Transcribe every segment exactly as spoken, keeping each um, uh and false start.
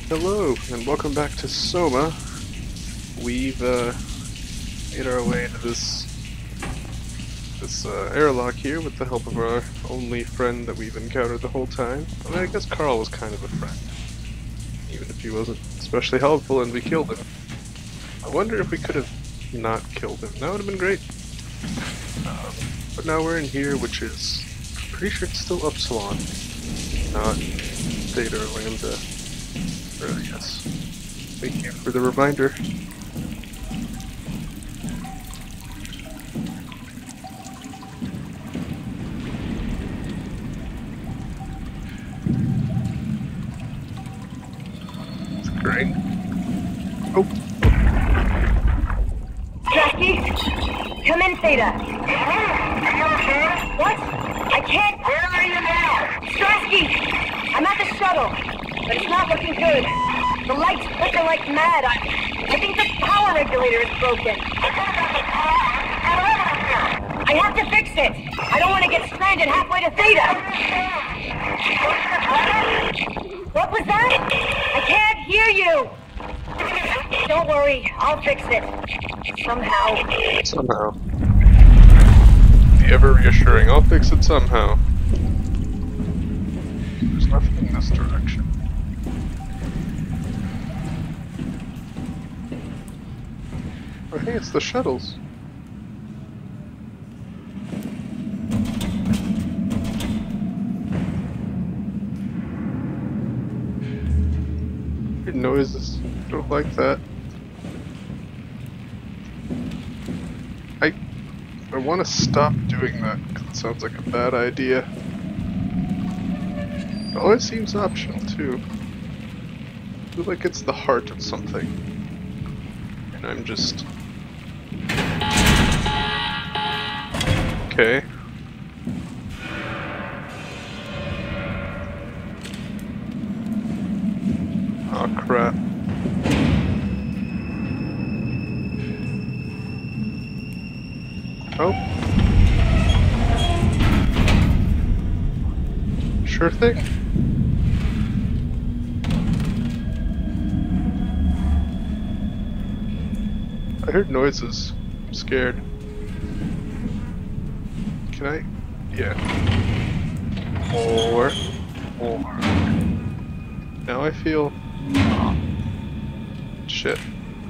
Hello, and welcome back to Soma. We've uh, made our way into this this uh, airlock here with the help of our only friend that we've encountered the whole time. I mean, I guess Carl was kind of a friend, even if he wasn't especially helpful and we killed him. I wonder if we could have not killed him. That would have been great. Um, but now we're in here, which is, I'm pretty sure it's still Upsilon, not Theta or Lambda. Uh, yes. Thank you for the reminder. It's great. Oh. Jackie, come in, Theta. Are you okay? What? I can't. Where are you now? Strasky! I'm at the shuttle. But it's not looking good. The lights flicker like mad. I, I think the power regulator is broken. I have to fix it. I don't want to get stranded halfway to Theta. What was that? I can't hear you. Don't worry, I'll fix it. Somehow. Somehow. The ever reassuring, I'll fix it somehow. There's nothing in this direction. Oh, hey, it's the shuttles. Weird noises. Don't like that. I I want to stop doing that because it sounds like a bad idea. It always seems optional too. I feel like it's the heart of something, and I'm just. Okay. Oh crap. Oh. Sure thing. I heard noises. I'm scared. Can I? Yeah. More. More. Now I feel... Shit.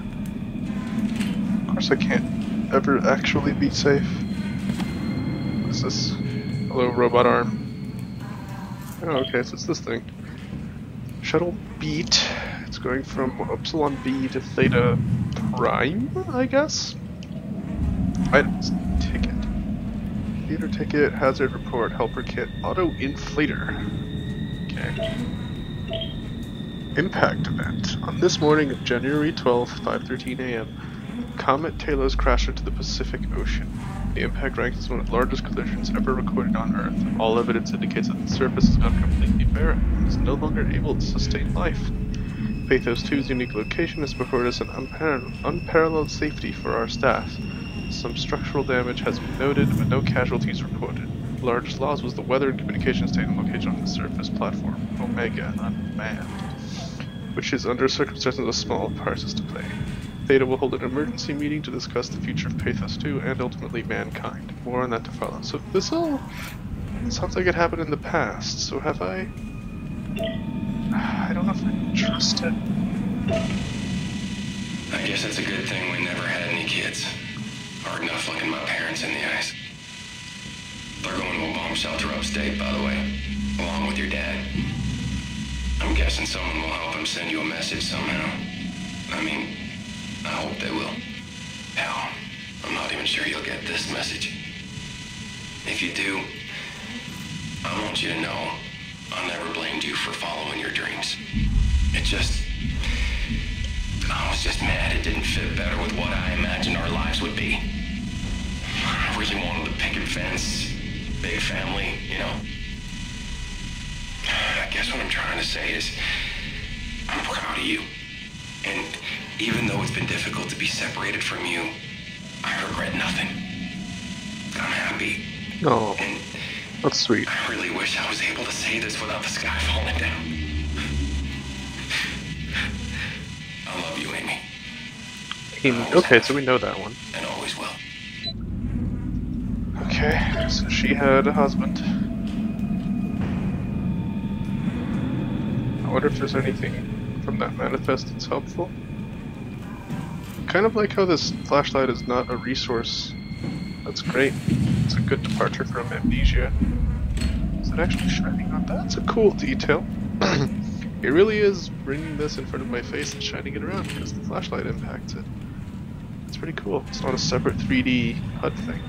Of course I can't ever actually be safe. What is this? Hello, robot arm. Oh, okay, so it's this thing. Shuttle beat. It's going from Upsilon B to Theta Prime, I guess? Items. Ticket. Theater ticket, hazard report, helper kit, auto inflator. Okay. Impact event. On this morning of January twelfth, five thirteen A M, Comet Talos crashed into the Pacific Ocean. The impact ranks as one of the largest collisions ever recorded on Earth. All evidence indicates that the surface has gone completely barren and is no longer able to sustain life. Pathos two's unique location has afforded us an unpar unparalleled safety for our staff. Some structural damage has been noted, but no casualties reported. The largest loss was the weather and communication station located on the surface platform, Omega, unmanned, which is under circumstances a small part is to play. Theta will hold an emergency meeting to discuss the future of Pathos two and ultimately mankind. More on that to follow. So this all sounds like it happened in the past, so have I... I don't know if I can trust it. I guess it's a good thing we never had any kids. Hard enough looking my parents in the eyes. They're going to a bomb shelter upstate, by the way, along with your dad. I'm guessing someone will help him send you a message somehow. I mean, I hope they will. Hell, I'm not even sure you'll get this message. If you do, I want you to know I never blamed you for following your dreams. It just... I was just mad it didn't fit better with what I imagined our lives would be. I really wanted the picket fence, big family, you know. I guess what I'm trying to say is, I'm proud of you. And even though it's been difficult to be separated from you, I regret nothing. I'm happy. Oh, and that's sweet. I really wish I was able to say this without the sky falling down. He, okay, so we know that one. And always will. Okay, so she had a husband. I wonder if there's anything from that manifest that's helpful. Kind of like how this flashlight is not a resource. That's great. It's a good departure from amnesia. Is it actually shining on? That's a cool detail. It really is bringing this in front of my face and shining it around because the flashlight impacts it. It's pretty cool. It's not a separate three D H U D thing.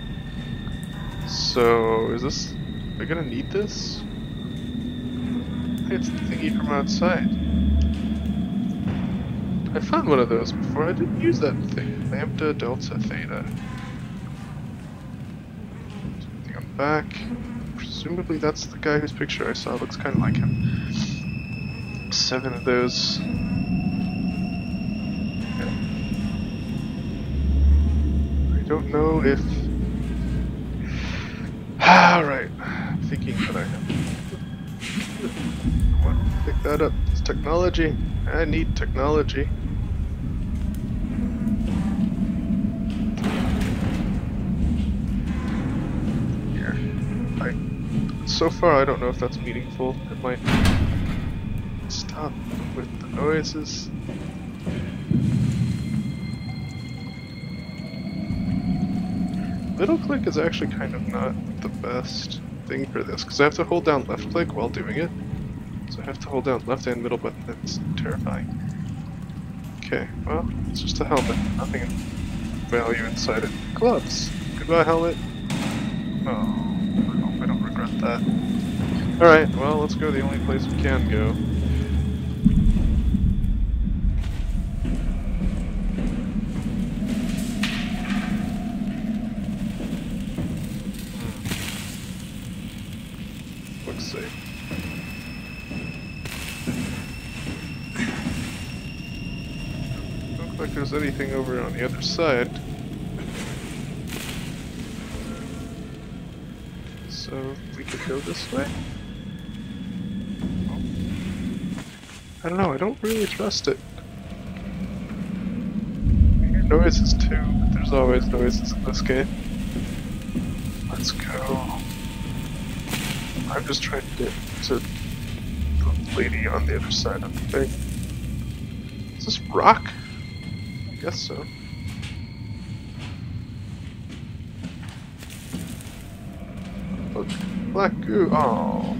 So, is this... Am I gonna need this? Hey, it's the thingy from outside. I found one of those before. I didn't use that thing. Lambda, delta, theta. Something on the back. Presumably that's the guy whose picture I saw. Looks kind of like him. Seven of those. Yeah. I don't know if... Alright. I'm thinking that I have... I want to pick that up. It's technology. I need technology. Here. I, so far, I don't know if that's meaningful. It might stop with the noises. Middle click is actually kind of not the best thing for this, because I have to hold down left click while doing it. So I have to hold down left and middle button. That's terrifying. Okay, well, it's just a helmet. Nothing of value inside it. Gloves. Goodbye, helmet. Oh, I hope I don't regret that. Alright, well, let's go the only place we can go. Hmm. Looks safe. Like there's anything over on the other side. So we could go this way? Oh. I don't know, I don't really trust it. I hear noises too, but there's always noises in this game. Let's go. I'm just trying to get to the lady on the other side of the thing. Is this rock? I guess so. Look, black goo. Oh.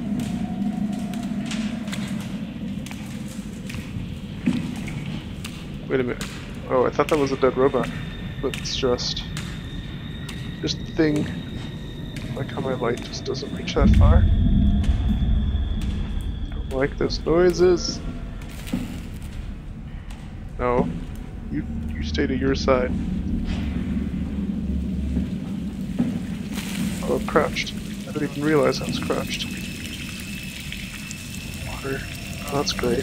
Wait a minute. Oh, I thought that was a dead robot, but it's just just a thing. Like how my light just doesn't reach that far. Don't like those noises. No. You you stay to your side. Oh, I'm crouched. I didn't even realize I was crouched. Water. Oh, that's great.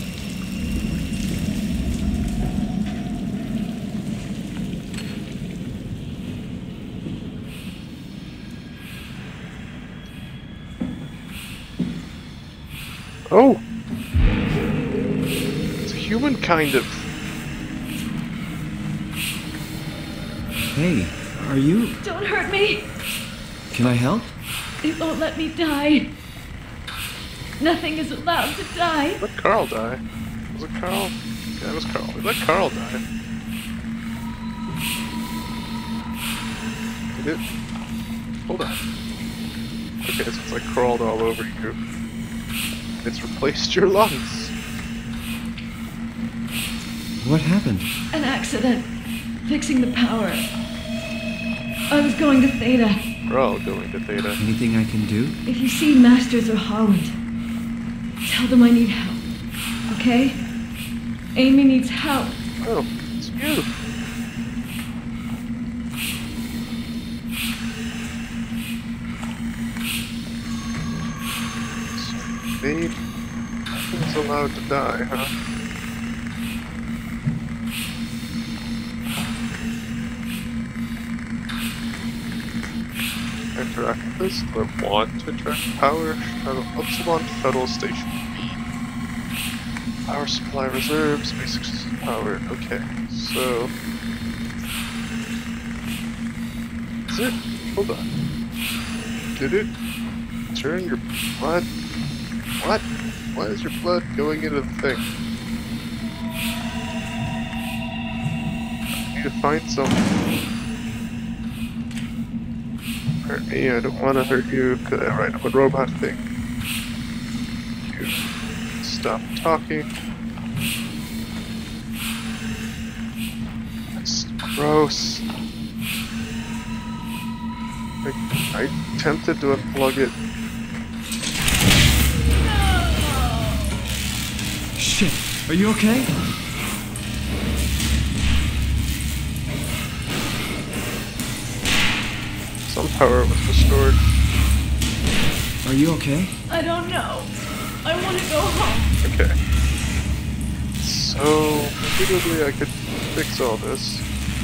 Oh! It's a human kind of. Hey, are you... Don't hurt me! Can I help? It won't let me die. Nothing is allowed to die. Let Carl die. Was it Carl? Yeah, it was Carl. Let Carl die. Did it? Hold on. Okay, so it's like crawled all over you. It's replaced your lungs. What happened? An accident. Fixing the power. I was going to Theta. We're all going to Theta. Anything I can do? If you see Masters or Holland, tell them I need help. Okay? Amy needs help. Oh, it's you. So, Maid, nothing's allowed to die, huh? Interact with this? Do I want to interact with power? Shuttle, Upsilon Shuttle Station B. Power supply reserves, basic system powered. Okay, so is it? Hold on. Did it turn your blood? What? Why is your blood going into the thing? I need to find something. Hurt me, I don't want to hurt you. Cause, right, I'm a robot thing. You stop talking. That's gross. I, I attempted to unplug it. Shit, are you okay? Some power was restored. Are you okay? I don't know. I want to go home. Okay. So, presumably I could fix all this.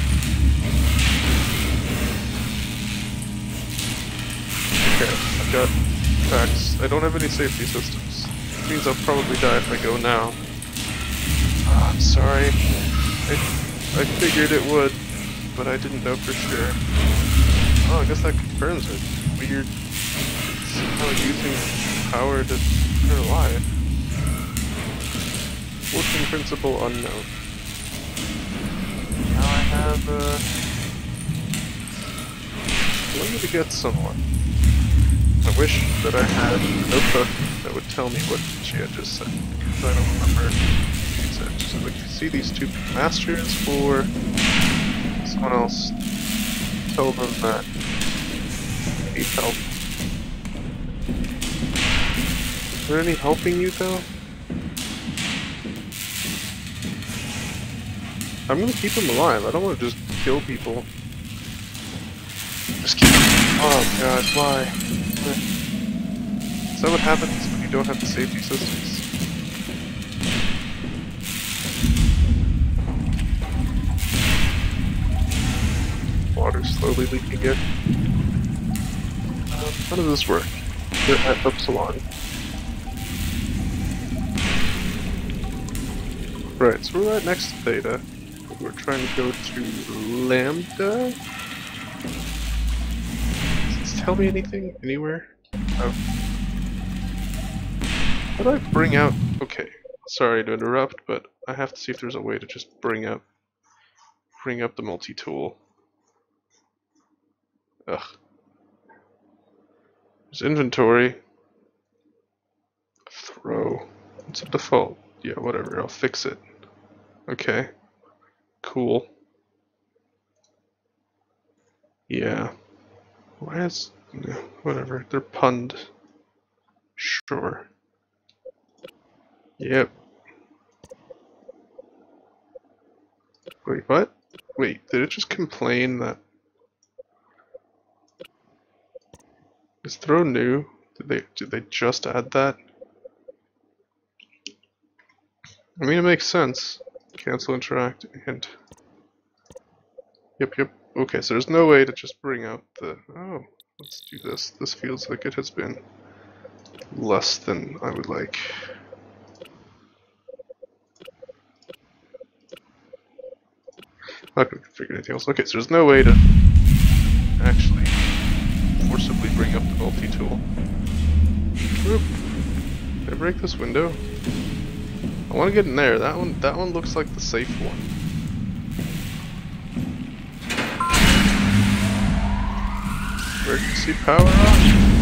Okay, I've got facts. I don't have any safety systems. Which means I'll probably die if I go now. Oh, I'm sorry. I, I figured it would, but I didn't know for sure. Oh, I guess that confirms it. Weird. Somehow using power to turn alive. Working principle unknown. Now I have, uh... I need to get someone. I wish that I had a notebook that would tell me what she had just said, because I don't remember what she said. She said, like, you see these two masters for someone else. Tell them that I need help. Is there any helping you, though? I'm gonna keep them alive. I don't want to just kill people. Just keep them. Oh god, why? Is that what happens when you don't have the safety systems? Water's slowly leaking again. Uh, how does this work? Get at Upsilon. Right, so we're right next to Theta. We're trying to go to Lambda? Does this tell me anything? Anywhere? Oh. How do I bring out... Okay, sorry to interrupt, but I have to see if there's a way to just bring up... Bring up the multi-tool. Ugh. There's inventory. Throw. It's a default. Yeah, whatever, I'll fix it. Okay. Cool. Yeah. Why is... No, whatever, they're punned. Sure. Yep. Wait, what? Wait, did it just complain that... Is throw new? Did they did they just add that? I mean, it makes sense. Cancel interact and... Yep, yep. Okay, so there's no way to just bring out the... Oh, let's do this. This feels like it has been less than I would like. Not gonna configure anything else. Okay, so there's no way to actually forcibly bring up the multi-tool. Whoop. Did I break this window? I want to get in there. That one, that one looks like the safe one. Emergency power off.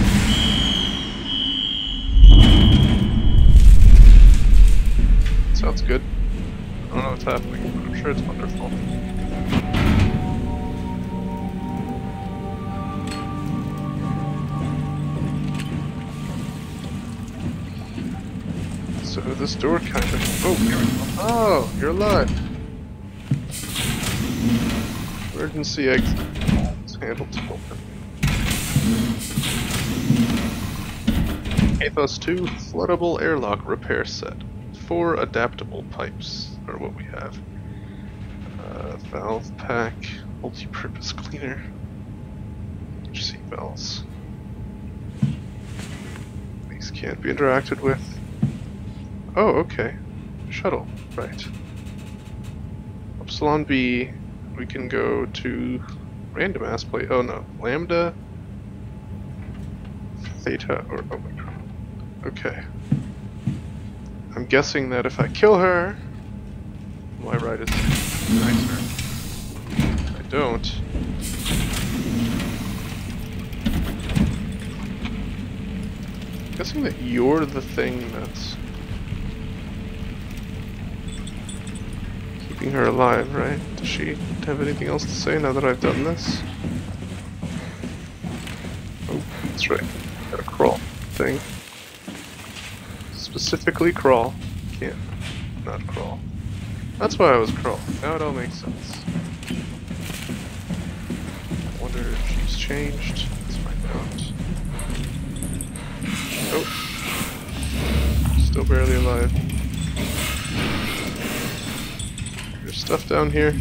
Sounds good. I don't know what's happening, but I'm sure it's wonderful. So this door kind of... Oh, here we go. Oh, you're alive. Emergency exit. It's handled to open. Pathos two floodable airlock repair set. Four adaptable pipes are what we have. Uh, valve pack, multi-purpose cleaner, seat valves. These can't be interacted with. Oh, okay. shuttle, right. Epsilon B, we can go to random ass plate. Oh no, lambda, theta, or omicron. Okay. I'm guessing that if I kill her, my ride is nicer. If I don't, I'm guessing that you're the thing that's keeping her alive, right? Does she have anything else to say now that I've done this? Oh, that's right. Got a crawl thing. Specifically crawl. Can't not crawl. That's why I was crawling. Now it all makes sense. I wonder if she's changed. Let's find out. Oh. Still barely alive. There's stuff down here.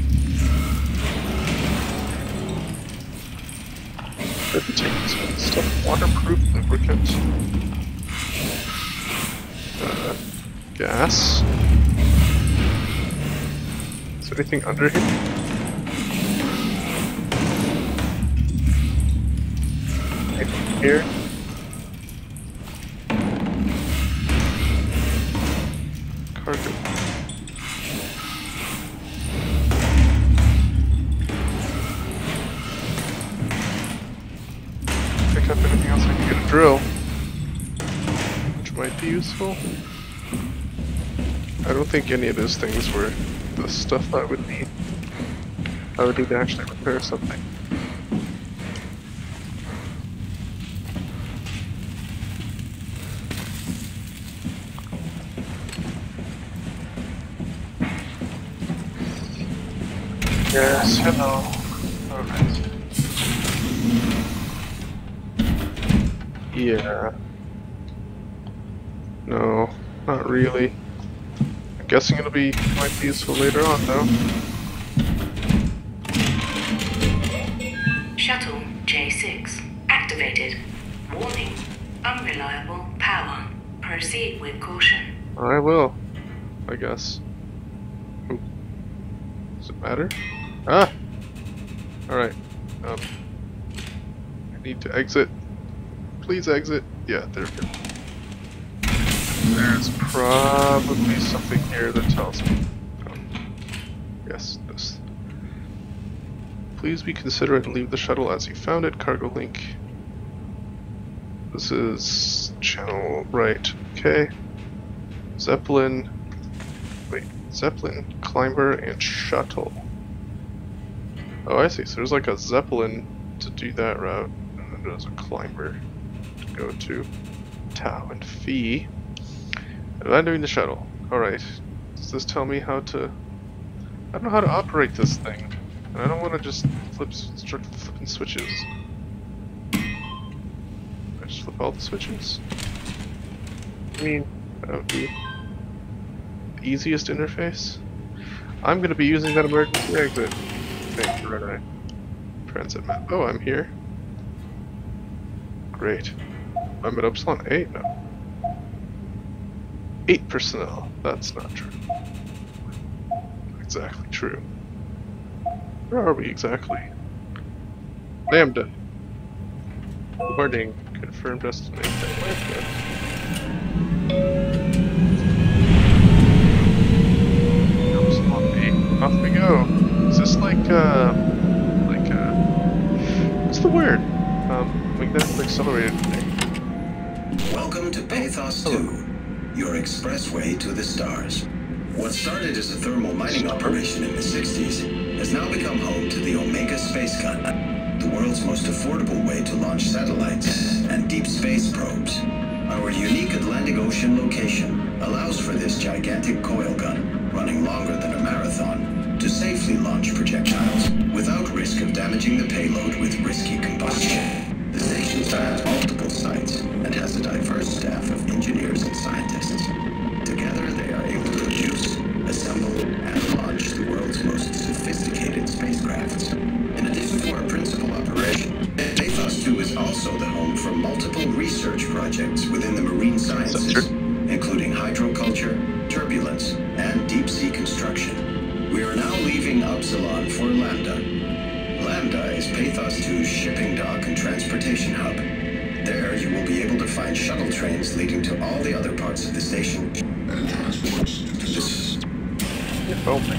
Better take this stuff. Waterproof lubricant. Uh, gas. Is there anything under here? Anything here? Cargo. Pick up anything else I can get a drill, which might be useful. I don't think any of those things were the stuff I would need. I would need to actually repair something. Yes, hello. Alright. Yeah. No, not really. I'm guessing it'll be might be useful later on though. Shuttle J six activated. Warning, unreliable power. Proceed with caution. I will, I guess. Ooh. Does it matter? Ah! Alright. Um, I need to exit. Please exit. Yeah, there we go. There's probably something here that tells me. Um, yes, this. Please be considerate and leave the shuttle as you found it. Cargo link. This is channel right. Okay. Zeppelin. Wait. Zeppelin, climber, and shuttle. Oh, I see. So there's like a Zeppelin to do that route, and then there's a climber to go to. Tau and Phi. And I'm doing the shuttle. Alright. Does this tell me how to... I don't know how to operate this thing. And I don't want to just flip, start flipping switches. I just flip all the switches? I mean, that would be the easiest interface. I'm going to be using that emergency exit. Thank you, right. Transit map. Oh, I'm here. Great. I'm at Epsilon eight now. Eight personnel. That's not true. Not exactly true. Where are we exactly? Lambda. Boarding. Confirmed destination. Lambda. Epsilon eight. Off we go. Is this like, uh, like, uh, what's the word? Um, magnetically accelerated thing. Welcome to Pathos two, your expressway to the stars. What started as a thermal mining operation in the sixties has now become home to the Omega Space Gun, the world's most affordable way to launch satellites and deep space probes. Our unique Atlantic Ocean location allows for this gigantic coil gun, running longer than a marathon, to safely launch projectiles without risk of damaging the payload with risky combustion. The station spans multiple sites and has a diverse staff of engineers and scientists. Together, they are able to produce, assemble, and launch the world's most sophisticated spacecrafts. In addition to our principal operation, Pathos two is also the home for multiple research projects within the marine sciences, including hydroculture, turbulence, and deconstruction. We are now leaving Upsilon for Lambda. Lambda is Pathos two's shipping dock and transportation hub. There, you will be able to find shuttle trains leading to all the other parts of the station. And transports to this. If only.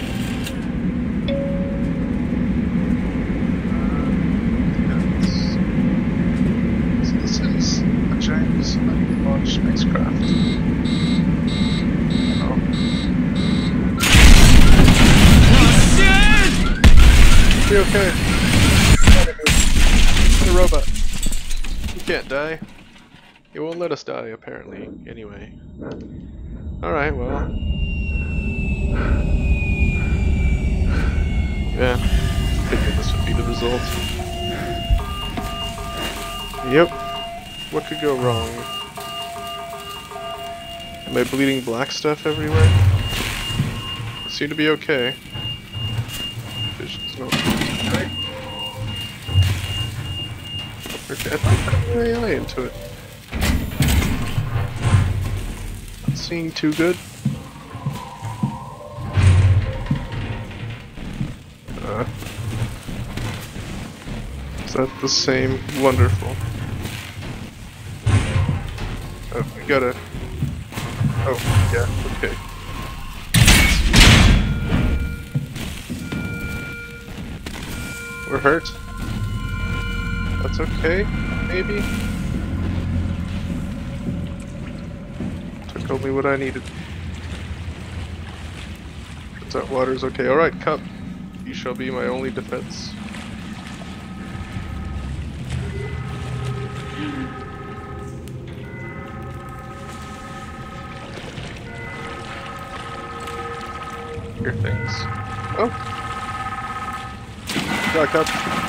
So this is a giant launch spacecraft. Oh. Be okay. What a robot. You can't die. It won't let us die, apparently. Anyway. Alright, well. Yeah. I think this would be the result. Yep. What could go wrong? Am I bleeding black stuff everywhere? I seem to be okay. Vision's not right. Okay, I put my eye into it. Not seeing too good. Uh, is that the same? Wonderful. Oh, we gotta. Oh, yeah, okay. We're hurt. That's okay, maybe? Took only what I needed. Turns out water's okay. Alright, Cup. You shall be my only defense. Here things. Oh! Yeah, Cup.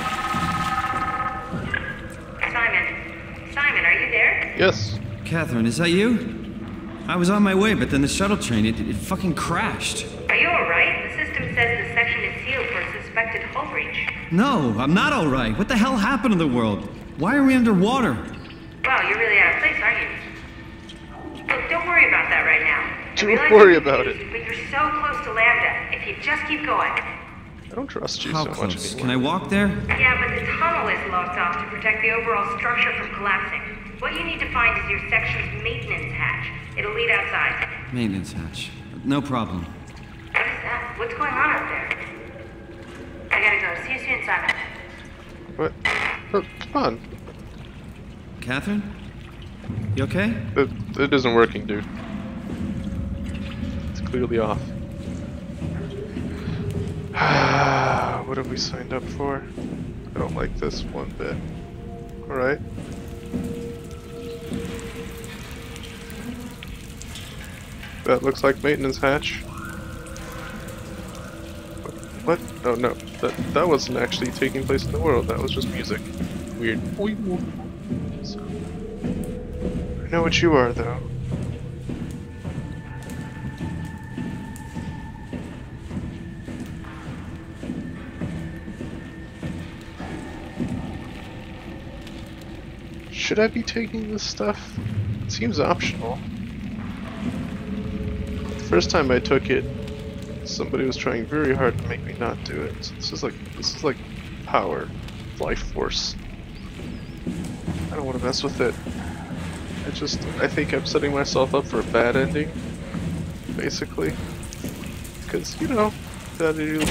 Simon. Simon, are you there? Yes. Catherine, is that you? I was on my way, but then the shuttle train, it, it fucking crashed. Are you alright? The system says the section is sealed for a suspected hull breach. No, I'm not alright. What the hell happened to the world? Why are we underwater? Wow, you're really out of place, aren't you? Look, don't worry about that right now. Don't worry about it. But you're so close to Lambda. If you just keep going. I don't trust you How so close? much anymore. Can I walk there? Yeah, but the tunnel is locked off to protect the overall structure from collapsing. What you need to find is your section's maintenance hatch. It'll lead outside. Maintenance hatch. No problem. What is that? What's going on out there? I gotta go. See you soon, Simon. What? Oh, come on. Catherine? You okay? It, it isn't working, dude. It's clearly off. What have we signed up for? I don't like this one bit. Alright. That looks like maintenance hatch. What? Oh no, that that wasn't actually taking place in the world. That was just music. Weird. So, I know what you are, though. Should I be taking this stuff? It seems optional. The first time I took it, somebody was trying very hard to make me not do it. So this is like this is like power, life force. I don't want to mess with it. I just I think I'm setting myself up for a bad ending, basically. Because you know that is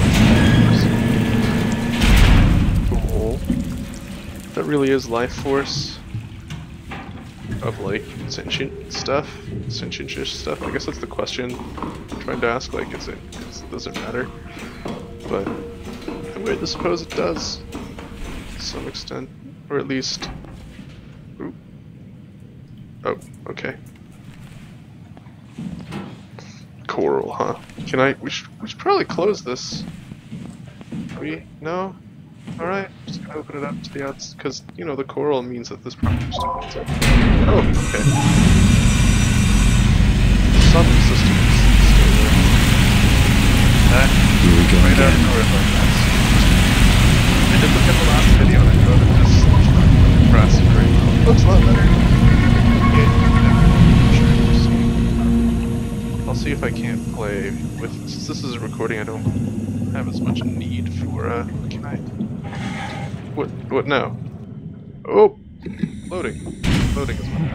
cool. That really is life force. Of like sentient stuff, sentient-ish stuff. I guess that's the question I'm trying to ask. Like, is it? It doesn't matter. But I'm going to suppose it does, to some extent, or at least. Ooh. Oh, okay. Coral, huh? Can I? We should. We should probably close this. We no. All right, just gonna open it up to the outside because you know the coral means that this probably just opens up. Oh, okay. Some systems still there. That Here we go right out of again. nowhere like that. I did look at the last video and I thought it just press very well. Looks a lot better. Yeah, I'll see if I can't play with, since this is a recording, I don't have as much need for, uh, can I? What, what now? Oh! Loading. Loading is what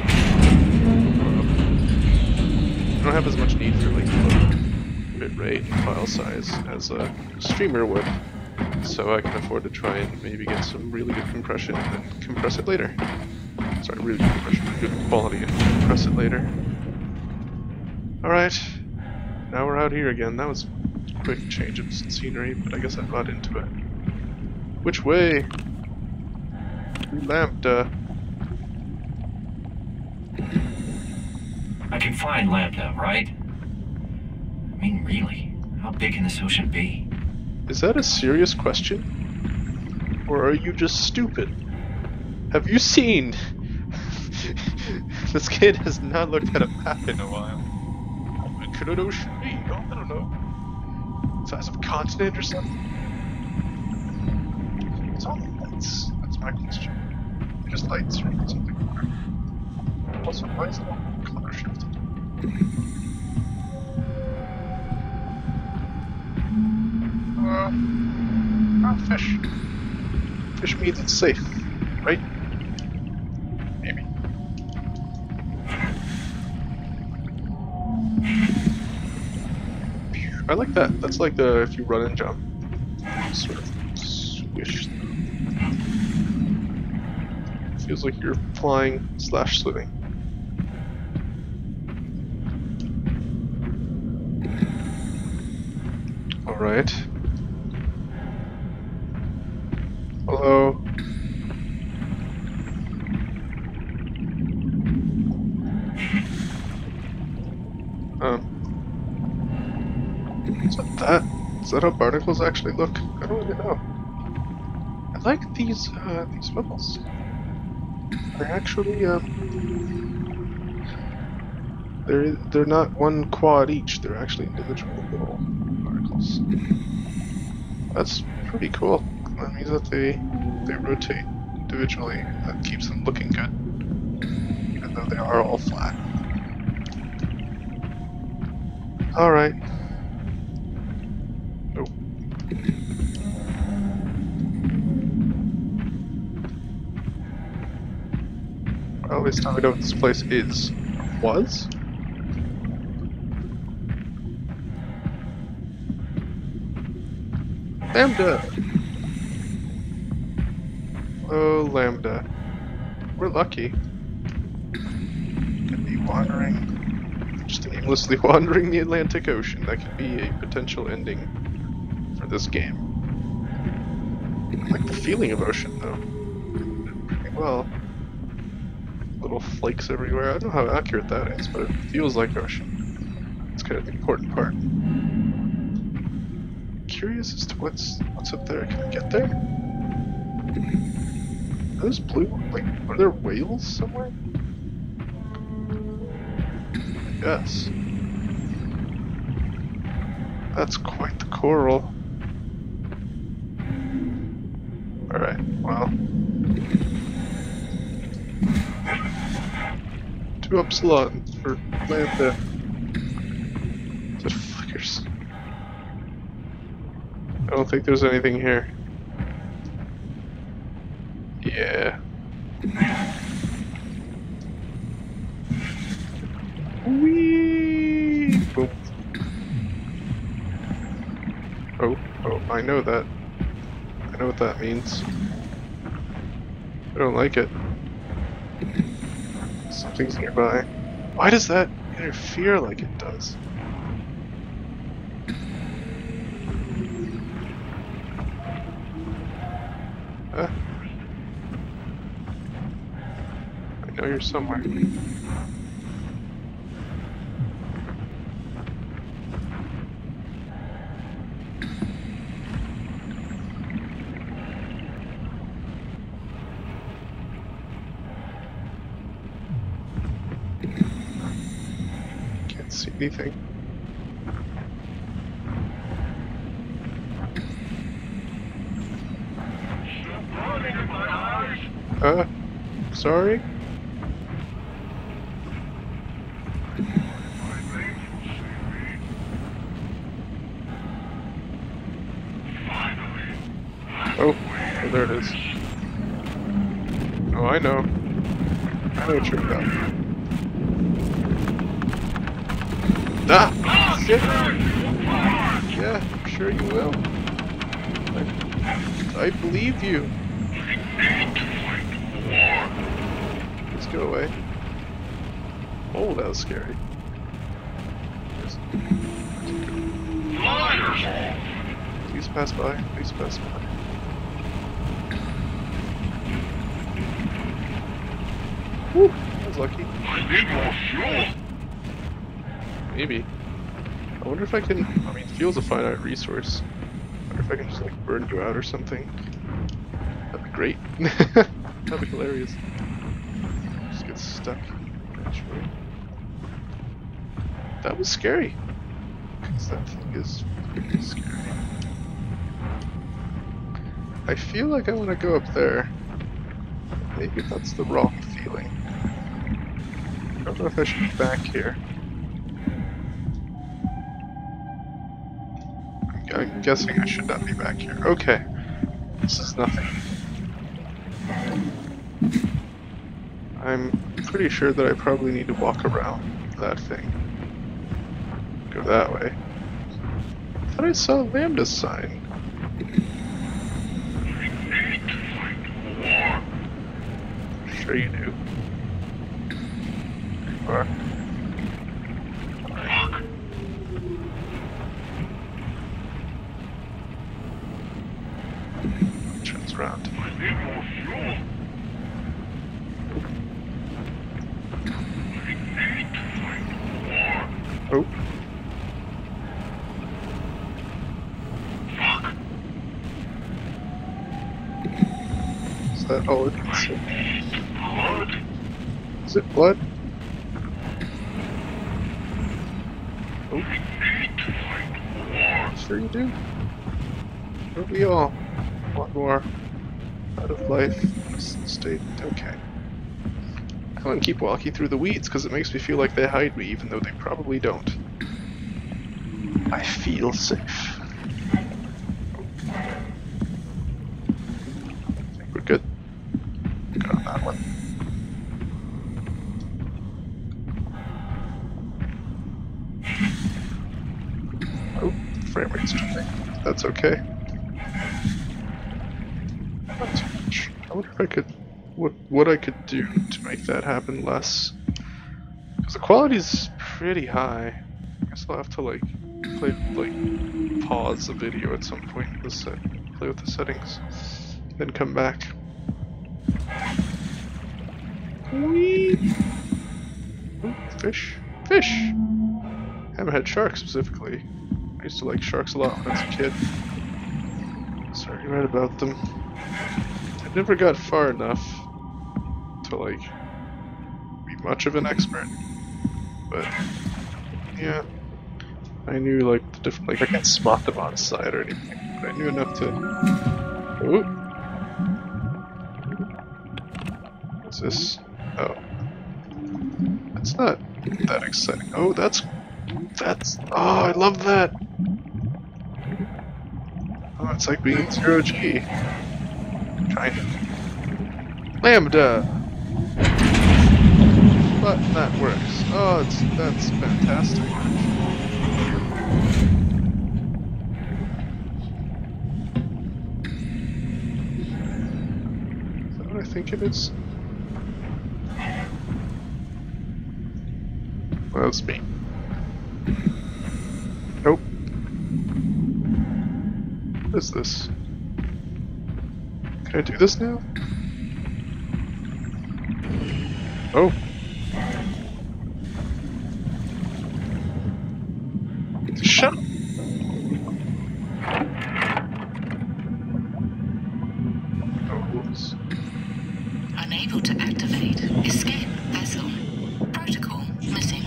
I don't have as much need for, like, bitrate and file size as a streamer would. So I can afford to try and maybe get some really good compression and then compress it later. Sorry, really good compression, good quality, and compress it later. Alright, now we're out here again. That was a quick change of scenery, but I guess I got into it. Which way? Lambda. I can find Lambda, right? I mean, really, how big can this ocean be? Is that a serious question? Or are you just stupid? Have you seen? This kid has not looked at a map in a while. What could an ocean be? Oh, I don't know. Size of a continent or something? It's all lights. That's my question. Just lights or something. Also, why is it all color shifted? Uh, oh, fish. Fish means it's safe, right? Maybe. I like that. That's like the if you run and jump, sort of swish. Feels like you're flying slash swimming. All right. Hello. Um. Is that that? Is that how barnacles actually look? I don't even know. I like these, uh, these bubbles. They're actually, um... They're, they're not one quad each, they're actually individual little barnacles. That's pretty cool. That means that they, they rotate individually. That keeps them looking good. Even though they are all flat. Alright. Nope. Well, at least now we know what this place is. Was? Lambda! Oh, Lambda. We're lucky. Could be wandering, just aimlessly wandering the Atlantic Ocean. That could be a potential ending for this game. I like the feeling of ocean, though. Pretty well. Little flakes everywhere. I don't know how accurate that is, but it feels like ocean. It's kind of the important part. Curious as to what's what's up there. Can I get there? Are those blue? Like, are there whales somewhere? Yes. That's quite the coral. Alright, well. Two Upsilon for Lambda. Just flickers. I don't think there's anything here. Yeah. Whee! Boom. Oh, oh, I know that. I know what that means. I don't like it. Something's nearby. Why does that interfere like it does? Huh? I know you're somewhere. Can't see anything. Uh, sorry? Oh, oh, there it is. Oh, I know. I know what you're about. Ah! Shit! Yeah, I'm sure you will. I, I believe you. Let's go away. Oh, that was scary. Please pass by. Please pass by. Whew, that was lucky. Maybe. I wonder if I can. I mean, fuel's a finite resource. I wonder if I can just like burn you out or something. That'd be great. That'd be hilarious. Just get stuck. Actually. That was scary. Because that thing is pretty scary. I feel like I want to go up there. Maybe that's the wrong feeling. I don't know if I should be back here. I'm guessing I should not be back here. Okay. This is nothing. I'm pretty sure that I probably need to walk around that thing. Go that way. I thought I saw Lambda's sign. Sure you do. Or turns around. Oh. Is that all it is? Is it blood? Oh. Sure you do. Don't we all want more out of life state? Okay. I want to keep walking through the weeds because it makes me feel like they hide me even though they probably don't. I feel safe. I think we're good. Go on that one. Oh, frame rate's jumping. That's okay. Not too much. I wonder if I could, what what I could do to make that happen less. Because the quality's pretty high. I guess I'll have to like play like pause the video at some point in the set, play with the settings, then come back. Whee! Oh, fish, fish. Hammerhead shark specifically. I used to like sharks a lot when I was a kid. Sorry, you read about them. I never got far enough to like be much of an expert, but yeah, I knew like the different, like I can't spot them on side or anything, but I knew enough to. Oh, what's this? Oh, that's not that exciting. Oh, that's that's. Oh, I love that. Oh, it's like being zero G. Kind of. Lambda! But that works. Oh, it's, that's fantastic. Is that what I think it is? Well, that's me. Nope. What is this? Can I do this now? Oh. Shut up. Oh, whoops. Unable to activate. Escape vessel. Protocol missing.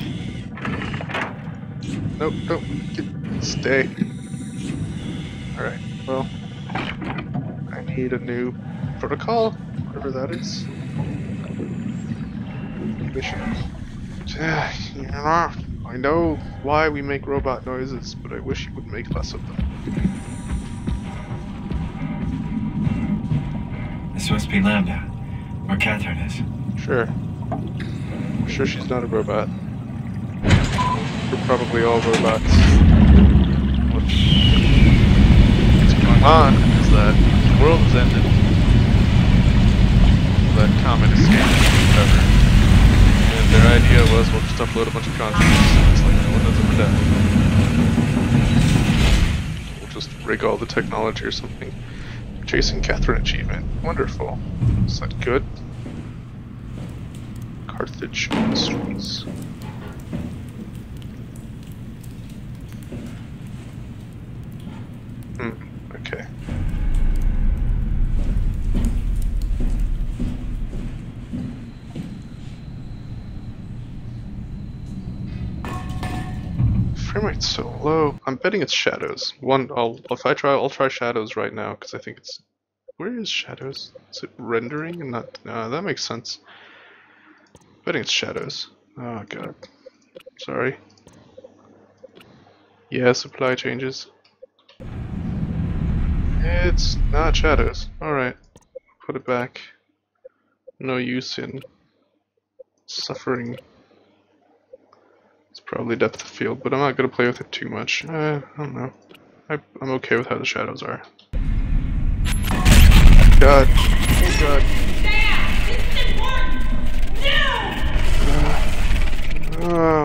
Nope, nope. Get, stay. Alright, well. I need a new protocol, whatever that is. Mission. Yeah, you know, I know why we make robot noises, but I wish you would make less of them. This must be Lambda, where Catherine is. Sure. I'm sure she's not a robot. We're probably all robots. What's going on is that the world has ended. That comet escaped, whatever. And their idea was, we'll just upload a bunch of content. It's like no one has ever done. We'll just rig all the technology or something. Chasing Catherine achievement. Wonderful. Is that good? Carthage Industries. Hmm, okay. Frame rate's so low. I'm betting it's shadows. One, I'll if I try, I'll try shadows right now because I think it's. Where is shadows? Is it rendering and not? No, that makes sense. Betting it's shadows. Oh god. Sorry. Yeah, supply changes. It's not shadows. Alright. Put it back. No use in suffering. It's probably depth of field, but I'm not gonna play with it too much. Uh, I don't know. I, I'm okay with how the shadows are. God. Oh god. Uh,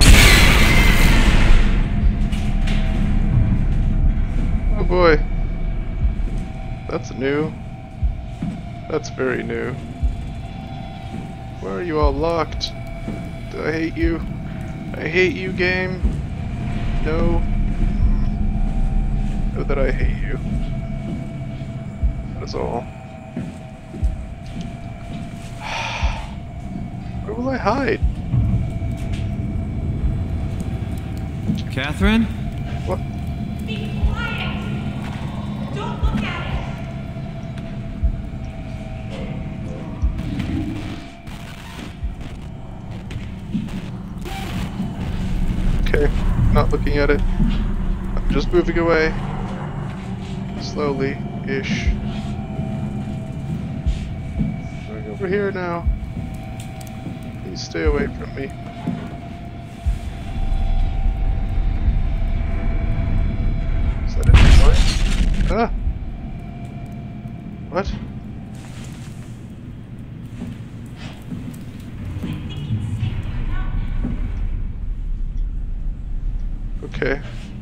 oh boy. That's new. That's very new. Why are you all locked? I hate you. I hate you, game. No. Know that I hate you. That is all. Where will I hide? Catherine? What? Be quiet! Don't look at it! Okay, not looking at it. I'm just moving away. Slowly-ish. Going over here now. Please stay away from me. Is that it? Ah! What? Okay.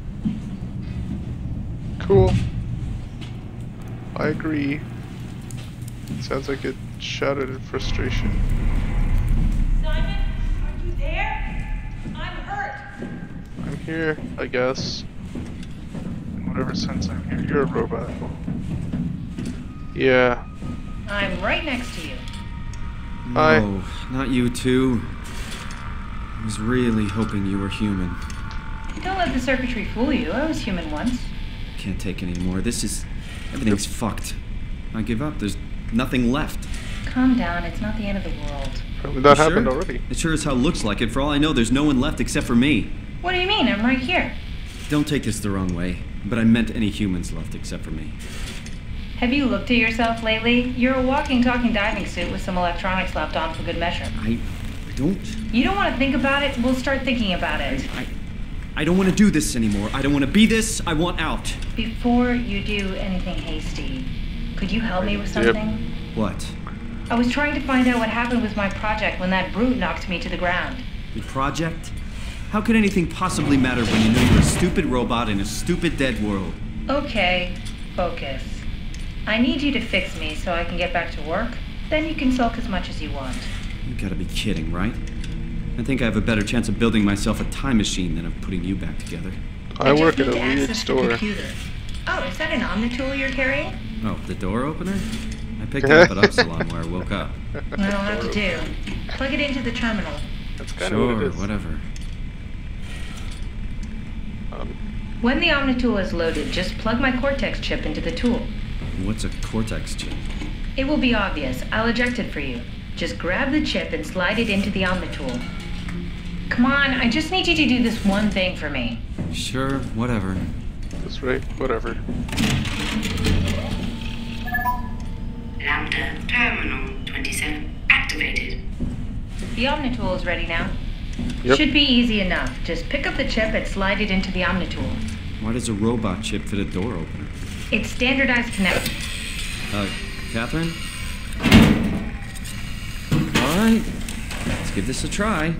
Cool. I agree. Sounds like it shouted in frustration. Simon, are you there? I'm hurt. I'm here, I guess. In whatever sense I'm here. You're a robot. Yeah. I'm right next to you. Hi. No, not you too. I was really hoping you were human. Don't let the circuitry fool you. I was human once. Can't take any more. This is... everything's fucked. I give up. There's nothing left. Calm down. It's not the end of the world. Probably that You happened sure? already. It sure as hell looks like it. For all I know, there's no one left except for me. What do you mean? I'm right here. Don't take this the wrong way, but I meant any humans left except for me. Have you looked at yourself lately? You're a walking, talking diving suit with some electronics slapped on for good measure. I... I don't... You don't want to think about it? We'll start thinking about it. I... I don't want to do this anymore. I don't want to be this. I want out. Before you do anything hasty, could you help me with something? Yep. What? I was trying to find out what happened with my project when that brute knocked me to the ground. Your project? How could anything possibly matter when you know you're a stupid robot in a stupid dead world? Okay, focus. I need you to fix me so I can get back to work. Then you can sulk as much as you want. You gotta be kidding, right? I think I have a better chance of building myself a time machine than of putting you back together. I just work need at a to weird access the store. computer. Oh, is that an Omnitool you're carrying? Oh, the door opener? I picked it up at Upsilon where I woke up. Well, I'll have to do. Plug it into the terminal. That's kind Sure, of what it is. whatever. Um, When the Omnitool is loaded, just plug my Cortex chip into the tool. What's a Cortex chip? It will be obvious. I'll eject it for you. Just grab the chip and slide it into the Omnitool. Come on, I just need you to do this one thing for me. Sure, whatever. that's right. Whatever. Lambda Terminal twenty-seven activated. The Omnitool is ready now. Yep. Should be easy enough. Just pick up the chip and slide it into the Omnitool. Why does a robot chip fit a door opener? It's standardized connection. Uh, Catherine? Alright, let's give this a try.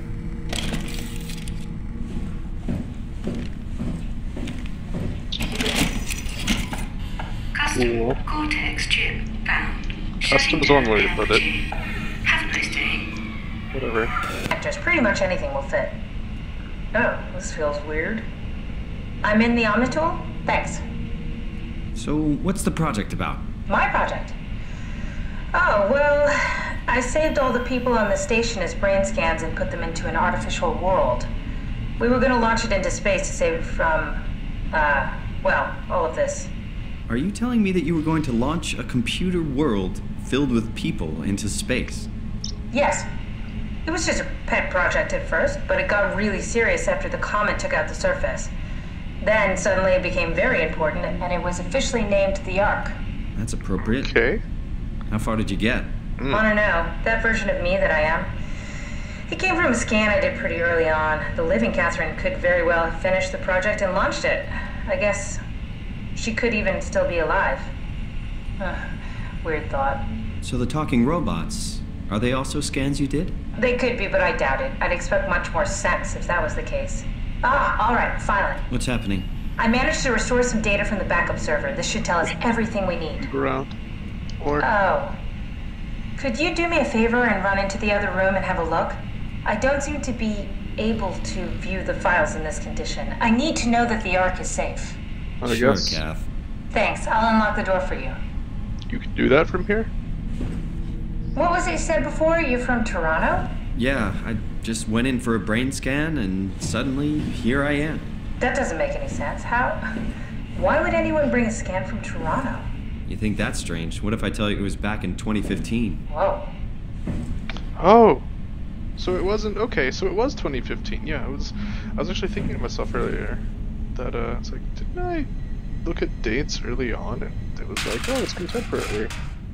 Custom Cool. Cortex chip found. Custom's one way to put it. Have a nice day. Whatever. Just pretty much anything will fit. Oh, this feels weird. I'm in the Omnitool? Thanks. So, what's the project about? My project? Oh, well, I saved all the people on the station as brain scans and put them into an artificial world. We were gonna launch it into space to save it from, uh, well, all of this. Are you telling me that you were going to launch a computer world filled with people into space? Yes. It was just a pet project at first, but it got really serious after the comet took out the surface. Then suddenly it became very important, and it was officially named the Ark. That's appropriate. Okay. How far did you get? Mm. I don't know. That version of me that I am. It came from a scan I did pretty early on. The living Catherine could very well have finished the project and launched it. I guess she could even still be alive. Huh. Weird thought. So the talking robots, are they also scans you did? They could be, but I doubt it. I'd expect much more sense if that was the case. Ah, all right, finally. What's happening? I managed to restore some data from the backup server. This should tell us everything we need. Around. Or. Oh. Could you do me a favor and run into the other room and have a look? I don't seem to be able to view the files in this condition. I need to know that the Ark is safe. I Sure, guess. Kath. Thanks. I'll unlock the door for you. You can do that from here? What was it you said before? You're from Toronto? Yeah, I just went in for a brain scan and suddenly here I am. That doesn't make any sense. How? Why would anyone bring a scan from Toronto? You think that's strange? What if I tell you it was back in twenty fifteen? Whoa. Oh. So it wasn't okay, so it was twenty fifteen. Yeah, I was I was actually thinking to myself earlier that uh it's like, didn't I look at dates early on and it was like, oh, it's contemporary.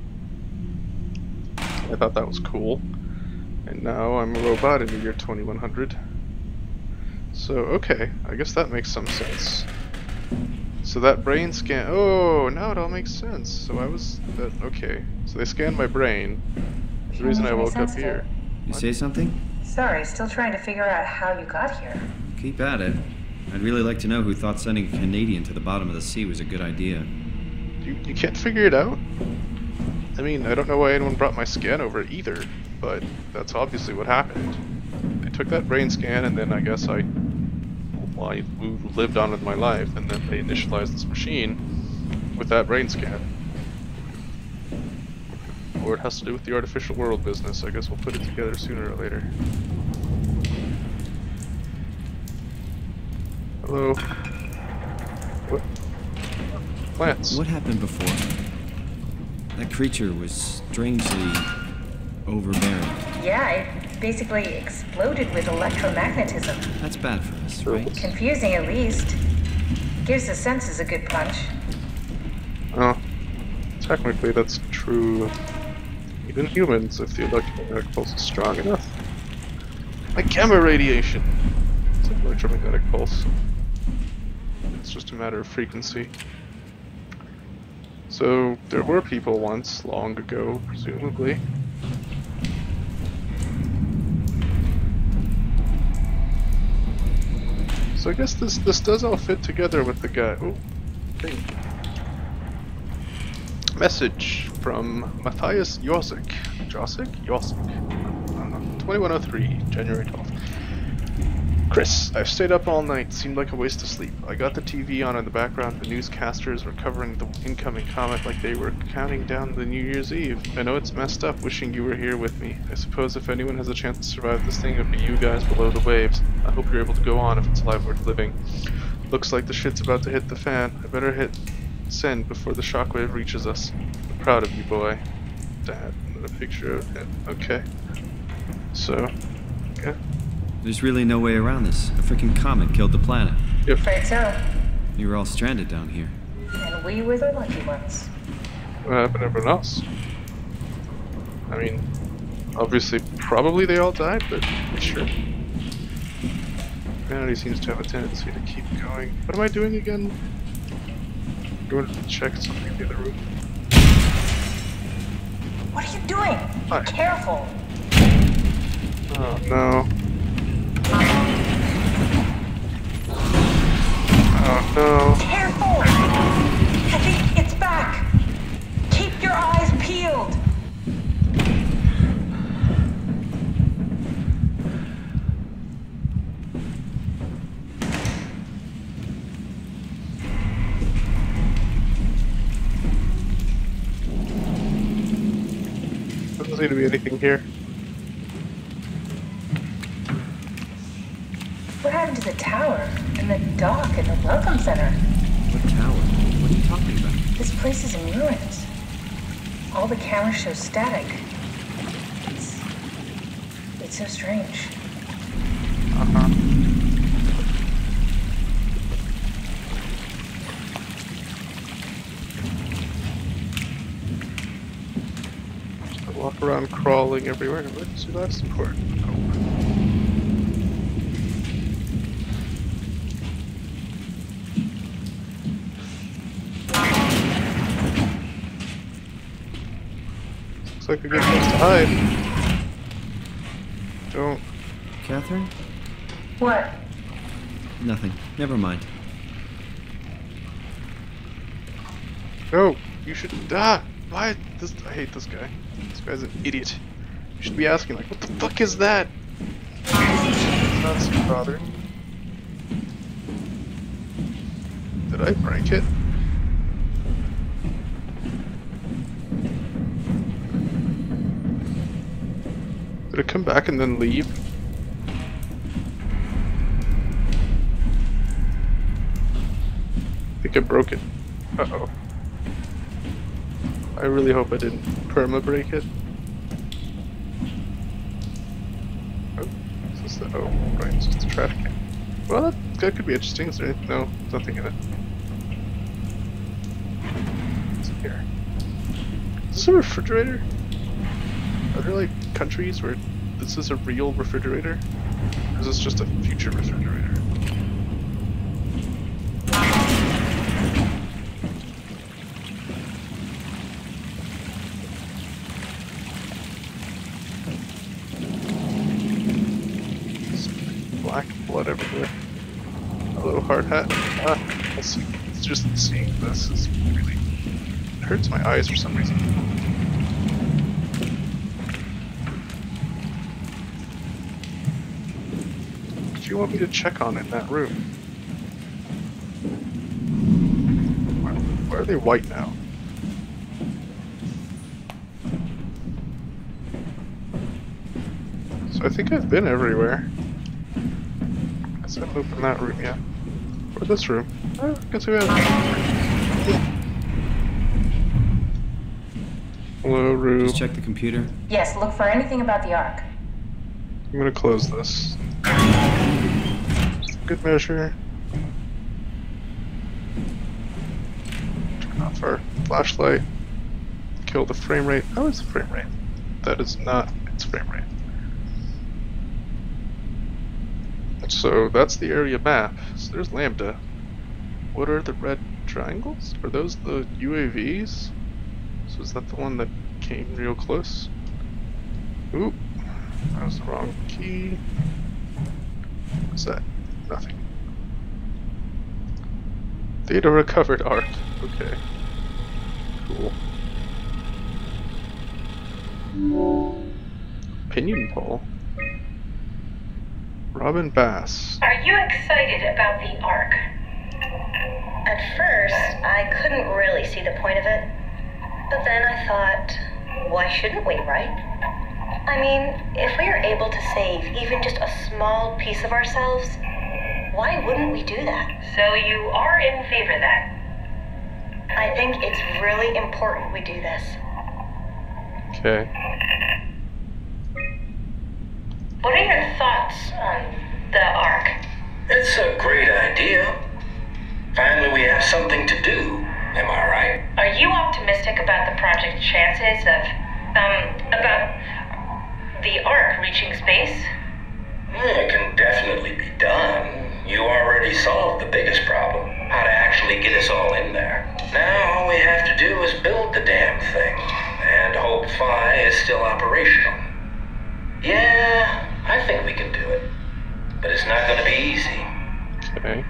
I thought that was cool. And now I'm a robot in the year twenty-one hundred. So, okay, I guess that makes some sense. So that brain scan, oh, now it all makes sense. So I was, that, okay. So they scanned my brain. That's the reason I woke up here. You say something? Sorry, still trying to figure out how you got here. Keep at it. I'd really like to know who thought sending a Canadian to the bottom of the sea was a good idea. You, you can't figure it out? I mean, I don't know why anyone brought my scan over either, but that's obviously what happened. They took that brain scan and then I guess I, well, I moved, lived on with my life, and then they initialized this machine with that brain scan. Or it has to do with the artificial world business. I guess we'll put it together sooner or later. Hello? What? Plants. What happened before? That creature was strangely overbearing. Yeah, it basically exploded with electromagnetism. That's bad for us, right? Confusing at least. Gives the senses a good punch. Oh, technically that's true. Even humans, if the electromagnetic pulse is strong enough. Like gamma radiation! It's like electromagnetic pulse. It's just a matter of frequency. So, there were people once, long ago, presumably. So I guess this this does all fit together with the guy. Oh, thing. Message from Matthias Josik. Josik? Josik. Uh, twenty-one oh three, January twelfth. Chris, I've stayed up all night. Seemed like a waste of sleep. I got the T V on in the background. The newscasters were covering the incoming comet like they were counting down the New Year's Eve. I know it's messed up, wishing you were here with me. I suppose if anyone has a chance to survive this thing, it would be you guys below the waves. I hope you're able to go on if it's life worth living. Looks like the shit's about to hit the fan. I better hit send before the shockwave reaches us. I'm proud of you, boy. Dad, and a picture of him. Okay. So, yeah. There's really no way around this. A freaking comet killed the planet. Yep. Afraid so. You were all stranded down here. And we were the lucky ones. What happened to everyone else? I mean, obviously, probably they all died, but sure. Humanity seems to have a tendency to keep going. What am I doing again? I'm going to check something in the other room. What are you doing? Hi. Careful. Oh no. Oh no. Careful! I think it's back. Keep your eyes peeled. Doesn't seem to be anything here. What happened to the tower and the dock and the welcome center? What tower? What are you talking about? This place is in ruins. All the cameras show static. It's... It's so strange. Uh-huh. Just walk around crawling everywhere. Let's see, that's important. Oh. Like a good place to hide. Don't. Catherine? What? Nothing. Never mind. No, you should die. Why this? I hate this guy. This guy's an idiot. You should be asking like, what the fuck is that? It's not so bothering. Did I break it? Did it come back and then leave? I think I broke it. Uh-oh. I really hope I didn't perma break it. Oh, is this the, oh, right, it's just a trash can. Well, that, that could be interesting. Is there anything? No, there's nothing in it. What's in here? Is this a refrigerator? Are there like countries where this is a real refrigerator? Or is this just a future refrigerator? Black blood everywhere. Hello, hard hat. Ah, let's see. It's just seeing this is really. It hurts my eyes for some reason. You want me to check on in that room? Why, why are they white now? So I think I've been everywhere. I guess I haven't opened that room yet. Or this room. Oh, I guess we have. Hello, room. Just check the computer. Yes, look for anything about the Ark. I'm gonna close this. Good measure. Turn off our flashlight. Kill the frame rate. How is the frame rate? That is not its frame rate. So that's the area map. So there's Lambda. What are the red triangles? Are those the U A Vs? So is that the one that came real close? Oop. That was the wrong key. What's that? Nothing. Data recovered art. Okay. Cool. Opinion poll. Robin Bass. Are you excited about the Ark? At first, I couldn't really see the point of it. But then I thought, why shouldn't we, right? I mean, if we are able to save even just a small piece of ourselves, why wouldn't we do that? So you are in favor then? I think it's really important we do this. Okay. What are your thoughts on the Ark? It's a great idea. Finally, we have something to do. Am I right? Are you optimistic about the project's chances of Um, about the Ark reaching space? Yeah, it can definitely be done. You already solved the biggest problem, how to actually get us all in there. Now all we have to do is build the damn thing, and hope Phi is still operational. Yeah, I think we can do it, but it's not gonna be easy. Okay.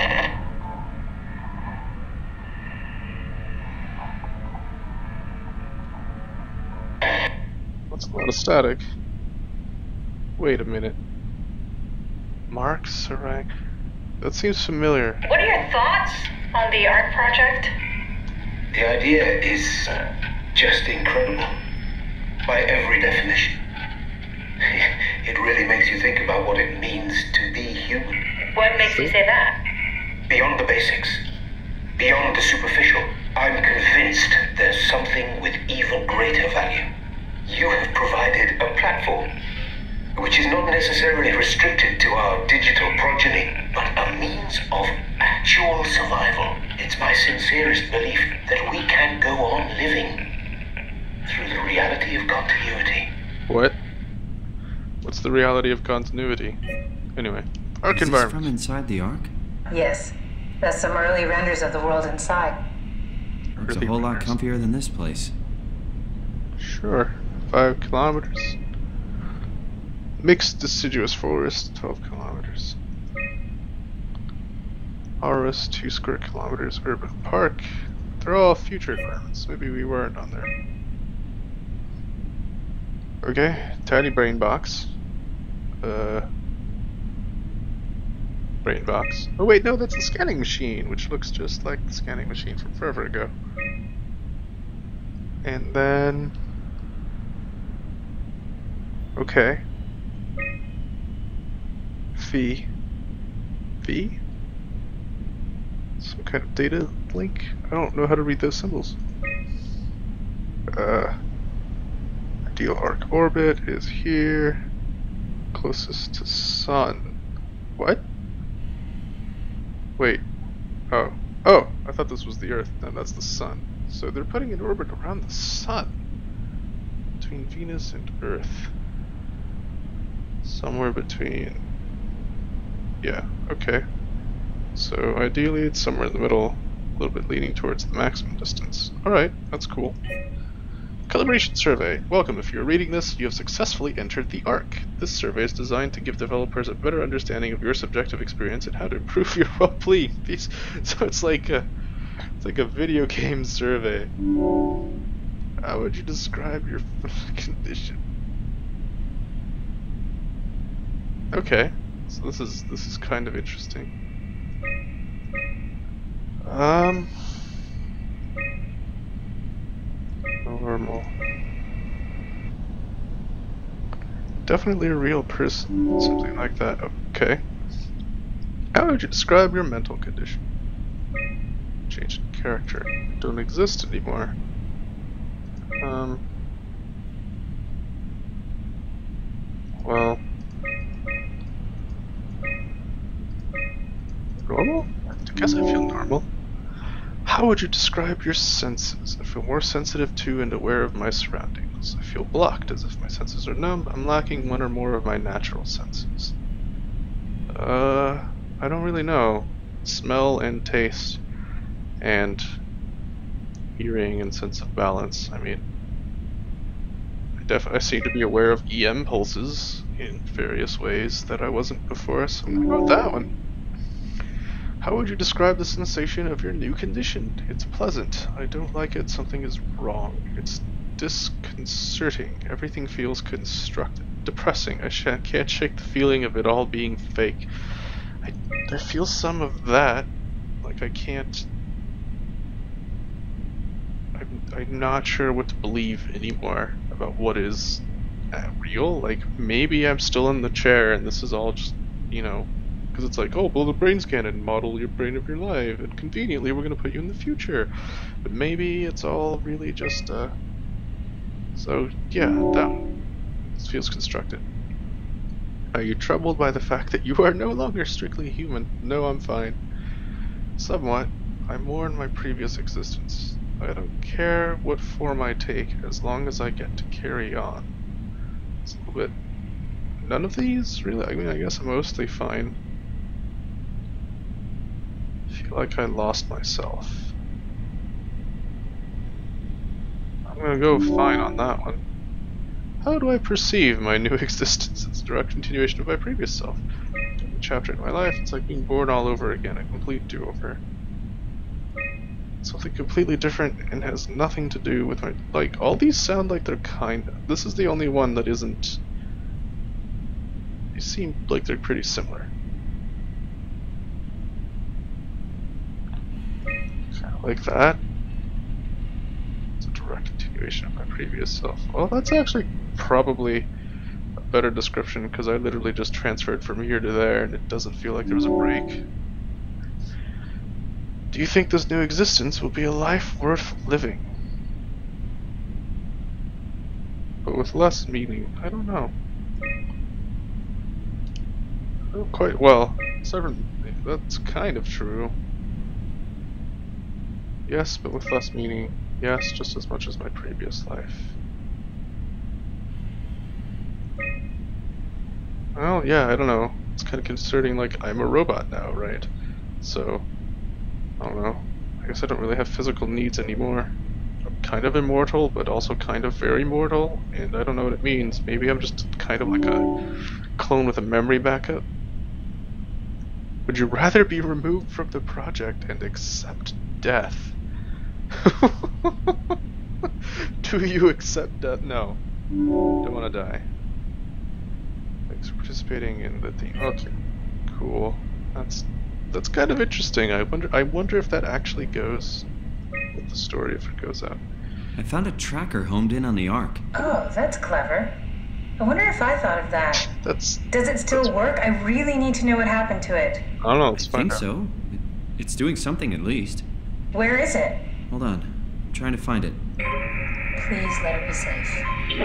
That's a lot of static. Wait a minute. Mark Sarang. That seems familiar. What are your thoughts on the Ark project? The idea is uh, just incredible. By every definition. It really makes you think about what it means to be human. What makes you say that? Beyond the basics. Beyond the superficial. I'm convinced there's something with even greater value. You have provided a platform, which is not necessarily restricted to our digital progeny, but a means of actual survival. It's my sincerest belief that we can go on living through the reality of continuity. What? What's the reality of continuity? Anyway, Ark Is this environment. from inside the Ark? Yes. That's some early renders of the world inside. It's a Early whole lot renders. comfier than this place. Sure. Five kilometers. Mixed deciduous forest, twelve kilometers. Aurus, two square kilometers. Urban park. They're all future environments. Maybe we weren't on there. Okay, tiny brain box. Uh, brain box. Oh wait, no, that's the scanning machine, which looks just like the scanning machine from forever ago. And then, okay, fee, fee. Some kind of data link. I don't know how to read those symbols. Uh. Ideal arc orbit is here. Closest to sun. What? Wait. Oh. Oh! I thought this was the Earth. No, that's the sun. So they're putting an orbit around the sun. Between Venus and Earth. Somewhere between... Yeah, okay. So ideally it's somewhere in the middle. A little bit leaning towards the maximum distance. Alright, that's cool. Calibration survey. Welcome. If you're reading this, you have successfully entered the Ark. This survey is designed to give developers a better understanding of your subjective experience and how to improve your well-being. So it's like a, it's like a video game survey. How would you describe your condition? Okay, so this is this is kind of interesting. Um. Normal. Definitely a real person, something like that. Okay. How would you describe your mental condition? Change in character. Don't exist anymore. Um. Well. Normal? I guess I feel normal. How would you describe your senses? I feel more sensitive to and aware of my surroundings. I feel blocked, as if my senses are numb. I'm lacking one or more of my natural senses. Uh, I don't really know. Smell and taste, and hearing and sense of balance. I mean, I definitely I seem to be aware of E M pulses in various ways that I wasn't before, so I'm gonna go with that one. How would you describe the sensation of your new condition? It's pleasant. I don't like it. Something is wrong. It's disconcerting. Everything feels constructed. Depressing. I sh can't shake the feeling of it all being fake. I, I feel some of that. Like I can't... I'm, I'm not sure what to believe anymore about what is uh, real. Like, maybe I'm still in the chair and this is all just, you know... Because it's like, oh, blow the brain scan and model your brain of your life, and conveniently we're going to put you in the future. But maybe it's all really just, uh... So, yeah, that one. This feels constructed. Are you troubled by the fact that you are no longer strictly human? No, I'm fine. Somewhat. I mourn my previous existence. I don't care what form I take as long as I get to carry on. It's a little bit... None of these, really? I mean, I guess I'm mostly fine. I feel like I lost myself. I'm gonna go fine on that one. How do I perceive my new existence? It's a direct continuation of my previous self. Every chapter in my life, it's like being born all over again, a complete do-over. Something completely different and has nothing to do with my... Like, all these sound like they're kind of... This is the only one that isn't... They seem like they're pretty similar. Kind of like that. It's a direct continuation of my previous self. Well, that's actually probably a better description, because I literally just transferred from here to there, and it doesn't feel like there was a break. Do you think this new existence will be a life worth living? But with less meaning? I don't know. I don't quite... Well, seven, that's kind of true. Yes, but with less meaning. Yes, just as much as my previous life. Well, yeah, I don't know. It's kind of concerning, like, I'm a robot now, right? So... I don't know. I guess I don't really have physical needs anymore. I'm kind of immortal, but also kind of very mortal, and I don't know what it means. Maybe I'm just kind of like a clone with a memory backup. Would you rather be removed from the project and accept death? Do you accept death? No. Don't want to die. Thanks for participating in the theme. Okay. Cool. That's... That's kind of interesting. I wonder I wonder if that actually goes with the story, if it goes out. I found a tracker homed in on the Ark. Oh, that's clever. I wonder if I thought of that. That's Does it still work? I really need to know what happened to it. I don't know, let's I find think out. so. It, it's doing something at least. Where is it? Hold on. I'm trying to find it. Please let it be safe.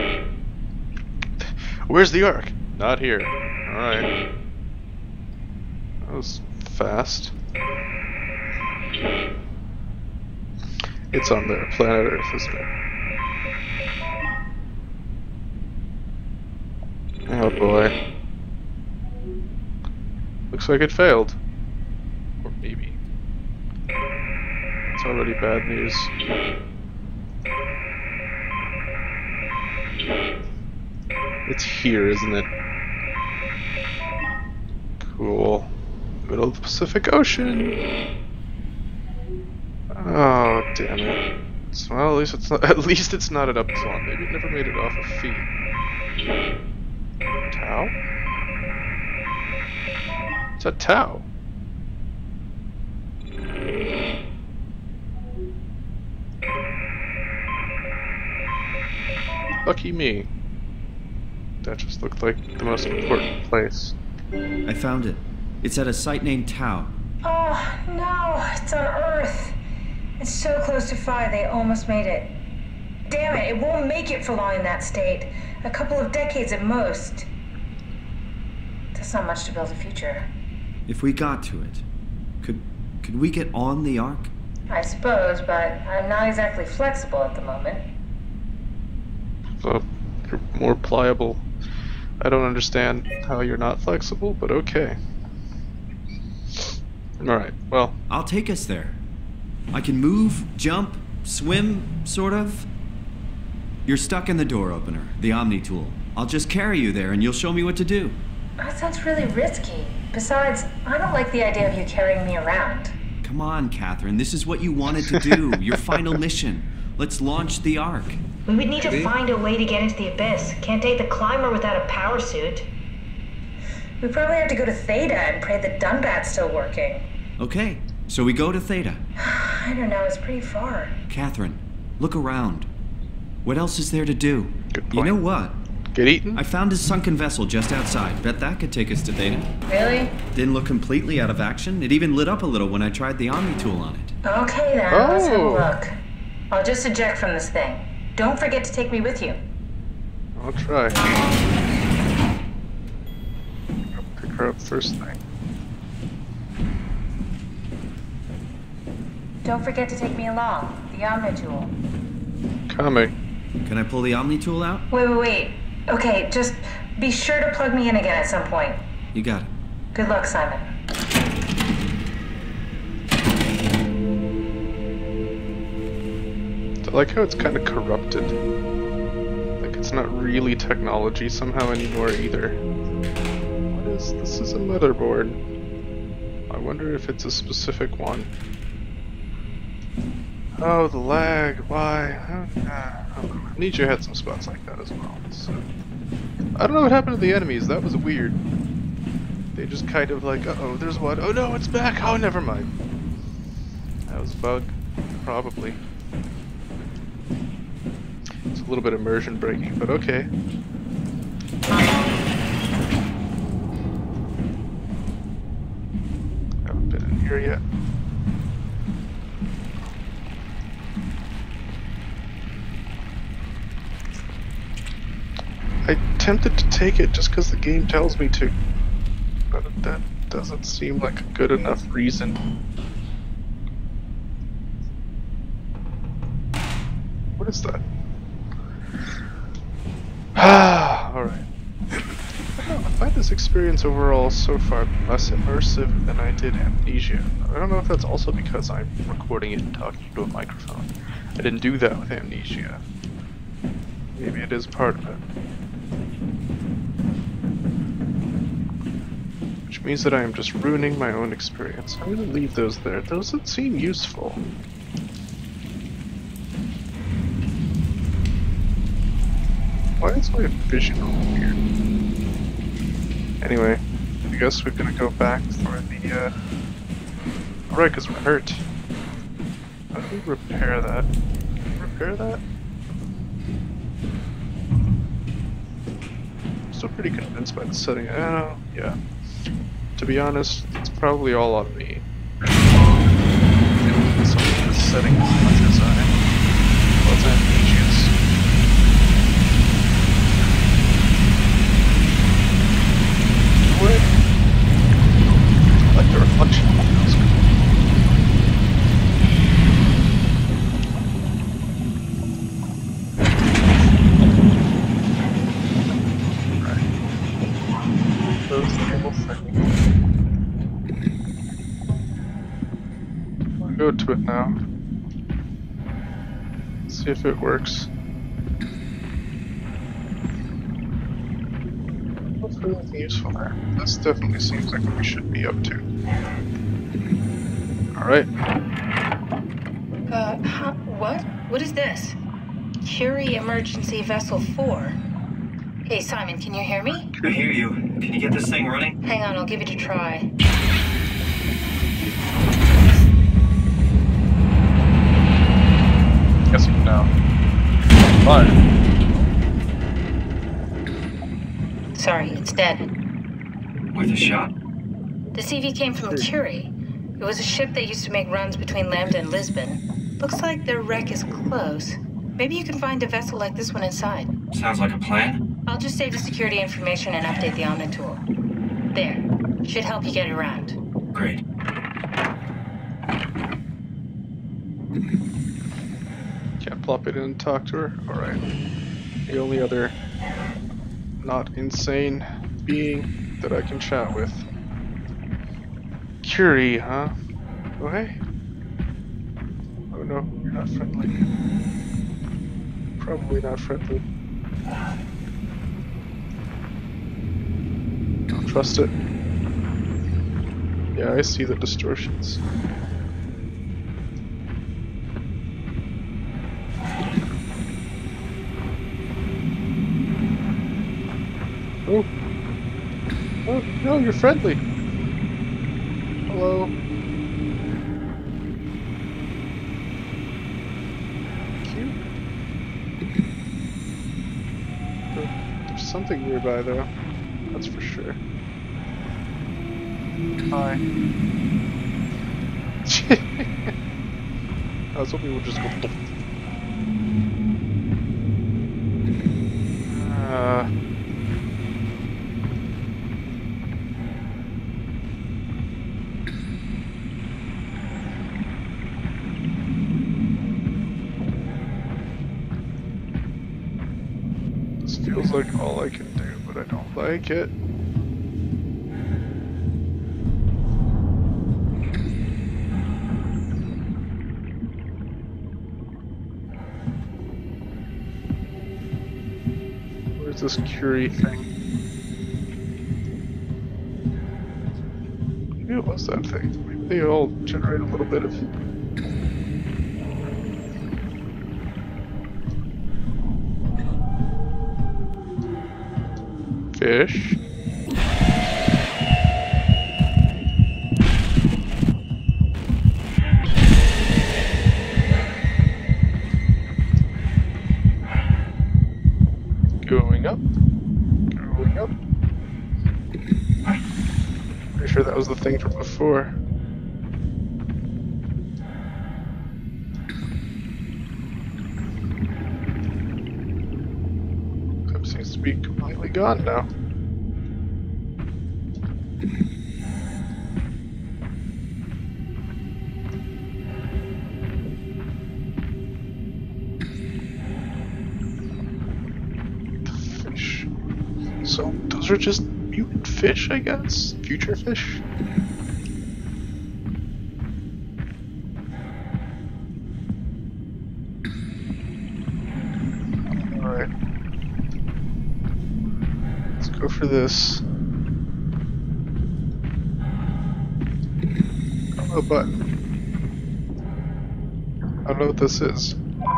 Where's the Ark? Not here. Alright. That was fast. It's on there, planet Earth, isn't it? Oh boy. Looks like it failed. Or maybe. It's already bad news. It's here, isn't it? Cool. Middle of the Pacific Ocean. Oh, damn it. So, well, at least it's not. At least it's not an Upsilon. Maybe it never made it off a feet. Tau? It's a Tau. Lucky me. That just looked like the most important place. I found it. It's at a site named Tau. Oh, no, it's on Earth. It's so close to Phi, they almost made it. Damn it, it won't make it for long in that state. A couple of decades at most. That's not much to build a future. If we got to it, could could we get on the Ark? I suppose, but I'm not exactly flexible at the moment. So, you're more pliable. I don't understand how you're not flexible, but okay. Alright, well. I'll take us there. I can move, jump, swim, sort of. You're stuck in the door opener, the Omni tool. I'll just carry you there and you'll show me what to do. That sounds really risky. Besides, I don't like the idea of you carrying me around. Come on, Catherine. This is what you wanted to do. Your final mission. Let's launch the Ark. We would need to find a way to get into the Abyss. Can't take the climber without a power suit. We probably have to go to Theta and pray that Dunbat's still working. Okay, so we go to Theta. I don't know, it's pretty far. Catherine, look around. What else is there to do? Good point. You know what? Get eaten? I found a sunken vessel just outside. Bet that could take us to Theta. Really? Didn't look completely out of action. It even lit up a little when I tried the Omni tool on it. Okay then, Oh. let's have a look. I'll just eject from this thing. Don't forget to take me with you. I'll try. I'll pick her up first thing. Don't forget to take me along. The Omni tool. Coming. Can I pull the Omni tool out? Wait, wait, wait. Okay, just be sure to plug me in again at some point. You got it. Good luck, Simon. I like how it's kind of corrupted. Like it's not really technology somehow anymore either. What is this? Is a motherboard. I wonder if it's a specific one. Oh, the lag. Why? Oh, ah, I don't know. Amnesia had some spots like that as well. So I don't know what happened to the enemies. That was weird. They just kind of like, uh oh, there's one. Oh no, it's back. Oh, never mind. That was a bug, probably. It's a little bit immersion breaking, but okay. Haven't been in here yet. I tempted to take it just because the game tells me to, but that doesn't seem like a good enough reason. What is that? Ah, alright. I find this experience overall so far less immersive than I did Amnesia. I don't know if that's also because I'm recording it and talking to a microphone. I didn't do that with Amnesia. Maybe it is part of it. Which means that I am just ruining my own experience. I'm gonna leave those there. Those that seem useful. Why is my vision all weird? Anyway, I guess we're gonna go back for the, uh... Alright, because we're hurt. How do we repair that? Can we repair that? I'm still pretty convinced by the setting. Oh, yeah. To be honest, it's probably all on me. Some of the setting as much as I was Amnesia's. What? Like the reflection feels good. Right. Those table settings. I'll go to it now. See if it works. Anything useful there. This definitely seems like what we should be up to. Alright. Uh, huh? What? What is this? Curie Emergency Vessel four. Hey, Simon, can you hear me? I hear you. Can you get this thing running? Hang on, I'll give it a try. Guess we now. Fine. Sorry, it's dead. Worth a shot? The C V came from Curie. It was a ship that used to make runs between Lambda and Lisbon. Looks like their wreck is close. Maybe you can find a vessel like this one inside. Sounds like a plan. I'll just save the security information and update the Omni tool. There. Should help you get around. Great. Can't plop it in and talk to her? Alright. The only other not insane being that I can chat with. Curie, huh? Oh hey. Oh no, you're not friendly. Probably not friendly. Don't trust it. Yeah, I see the distortions. Oh. Oh, no, you're friendly. Hello. Cute. There's something nearby, though. That's for sure. Hi. I was hoping we'd just go. Uh. feels like all I can do, but I don't like it. Where's this Curie thing? Maybe it was that thing. Maybe they all generate a little bit of... fish. Going up. Going up. Pretty sure that was the thing from before. That seems to be completely gone now. So, those are just mutant fish, I guess? Future fish? Alright. Let's go for this. Oh, button. I don't know what this is.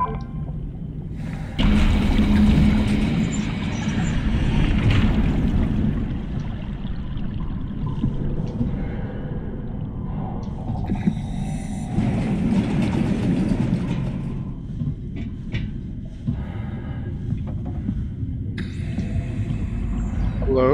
Hello?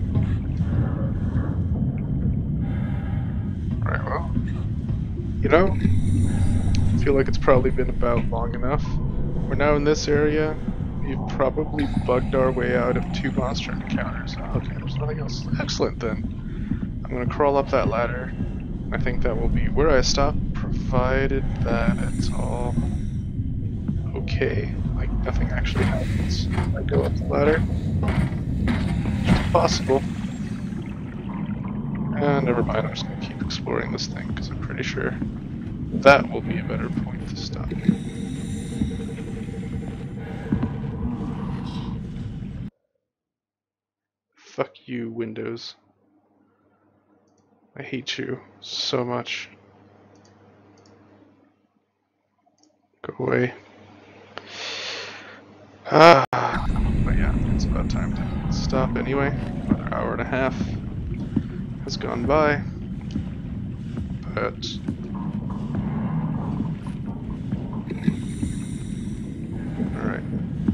Alright, well, you know, I feel like it's probably been about long enough. We're now in this area. We've probably bugged our way out of two monster encounters. Oh, okay, there's nothing else. Excellent, then. I'm gonna crawl up that ladder. I think that will be where I stop, provided that it's all okay. Like, nothing actually happens when I go up the ladder. Possible. Uh, never mind, I'm just gonna keep exploring this thing because I'm pretty sure that will be a better point to stop. Fuck you, Windows. I hate you so much. Go away. Ah, but yeah, it's about time to stop anyway. Another hour and a half has gone by, but all right.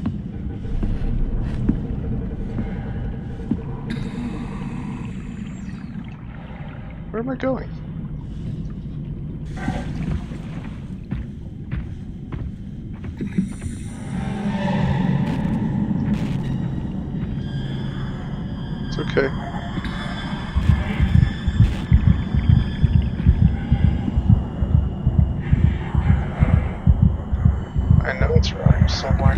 Where am I going? It's okay. I know it's around somewhere.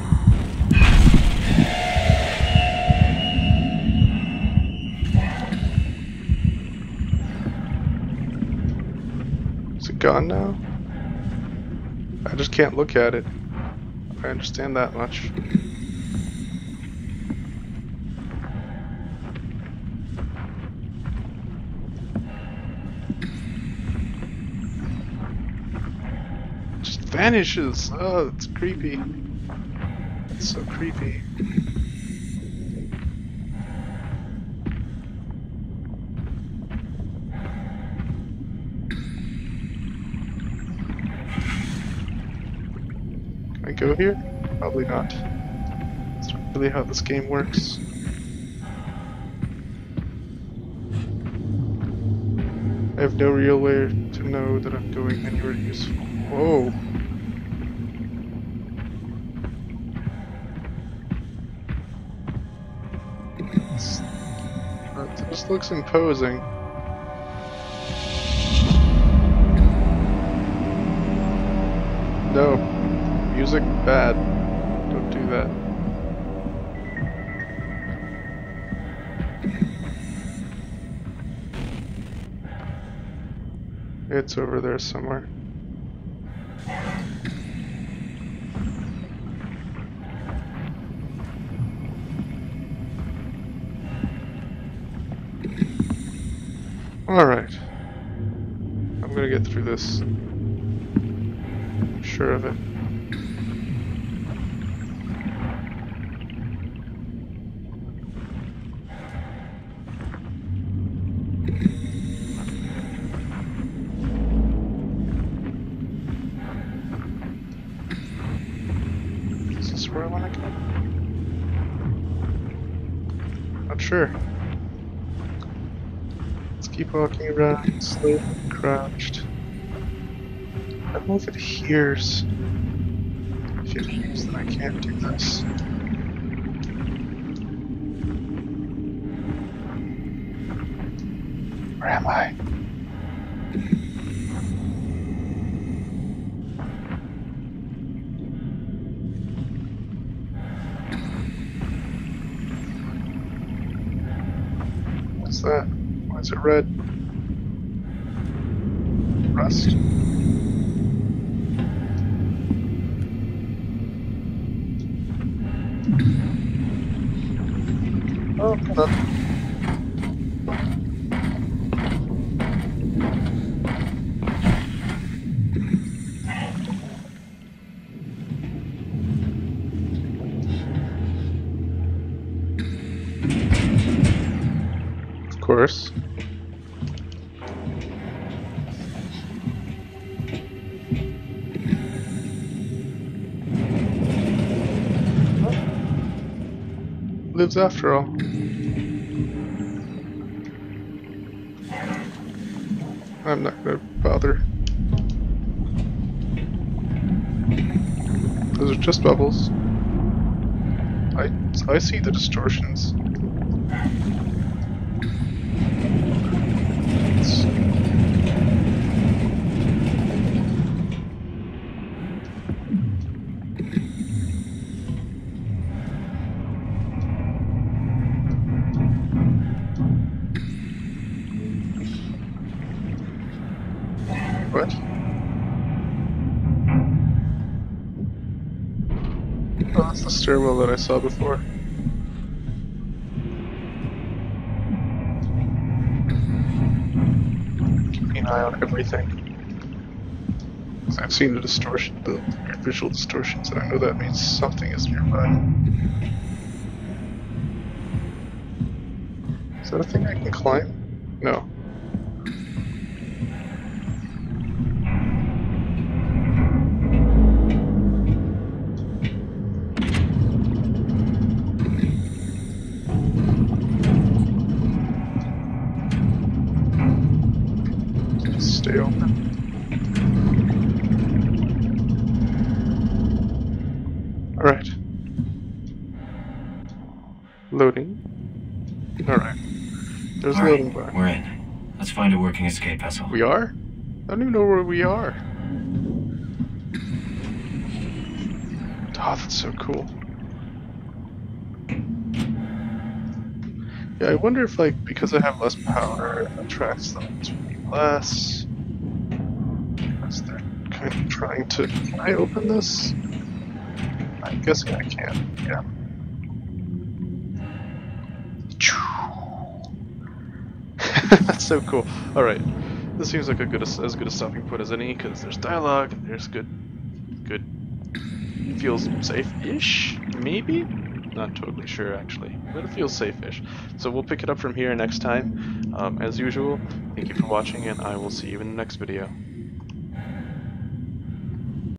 Is it gone now? I just can't look at it. I understand that much. Vanishes! Oh, it's creepy. It's so creepy. Can I go here? Probably not. That's not really how this game works. I have no real way to know that I'm going anywhere useful. Whoa! That just looks imposing. No. Music bad. Don't do that. It's over there somewhere. Alright. I'm gonna get through this. I'm sure of it. Is this where I want to go? Not sure. Keep walking around, slowly crouched. I don't know if it hears. If it hears, then I can't do this. Where am I? What's that? Why is it red? Rust. Oh, hold on. Of course. Lives after all. I'm not gonna bother. Those are just bubbles. I I see the distortions. It's What? Oh, that's the stairwell that I saw before. Keeping an eye on everything. I've seen the distortion, the visual distortions, and I know that means something is nearby. Is that a thing I can climb? No. Stay open. Alright. Loading. Alright. There's a loading bar. We're in. Let's find a working escape vessel. We are? I don't even know where we are. Oh, that's so cool. Yeah, I wonder if, like, because I have less power, it attracts them to me less. Because they're kind of trying to... Can I open this? I'm guessing I can, yeah. That's so cool. Alright. This seems like a good as good a stopping point as any, because there's dialogue, and there's good... good... feels safe-ish? Maybe? Not totally sure, actually. But it feels safe-ish. So we'll pick it up from here next time. Um, as usual, thank you for watching, and I will see you in the next video.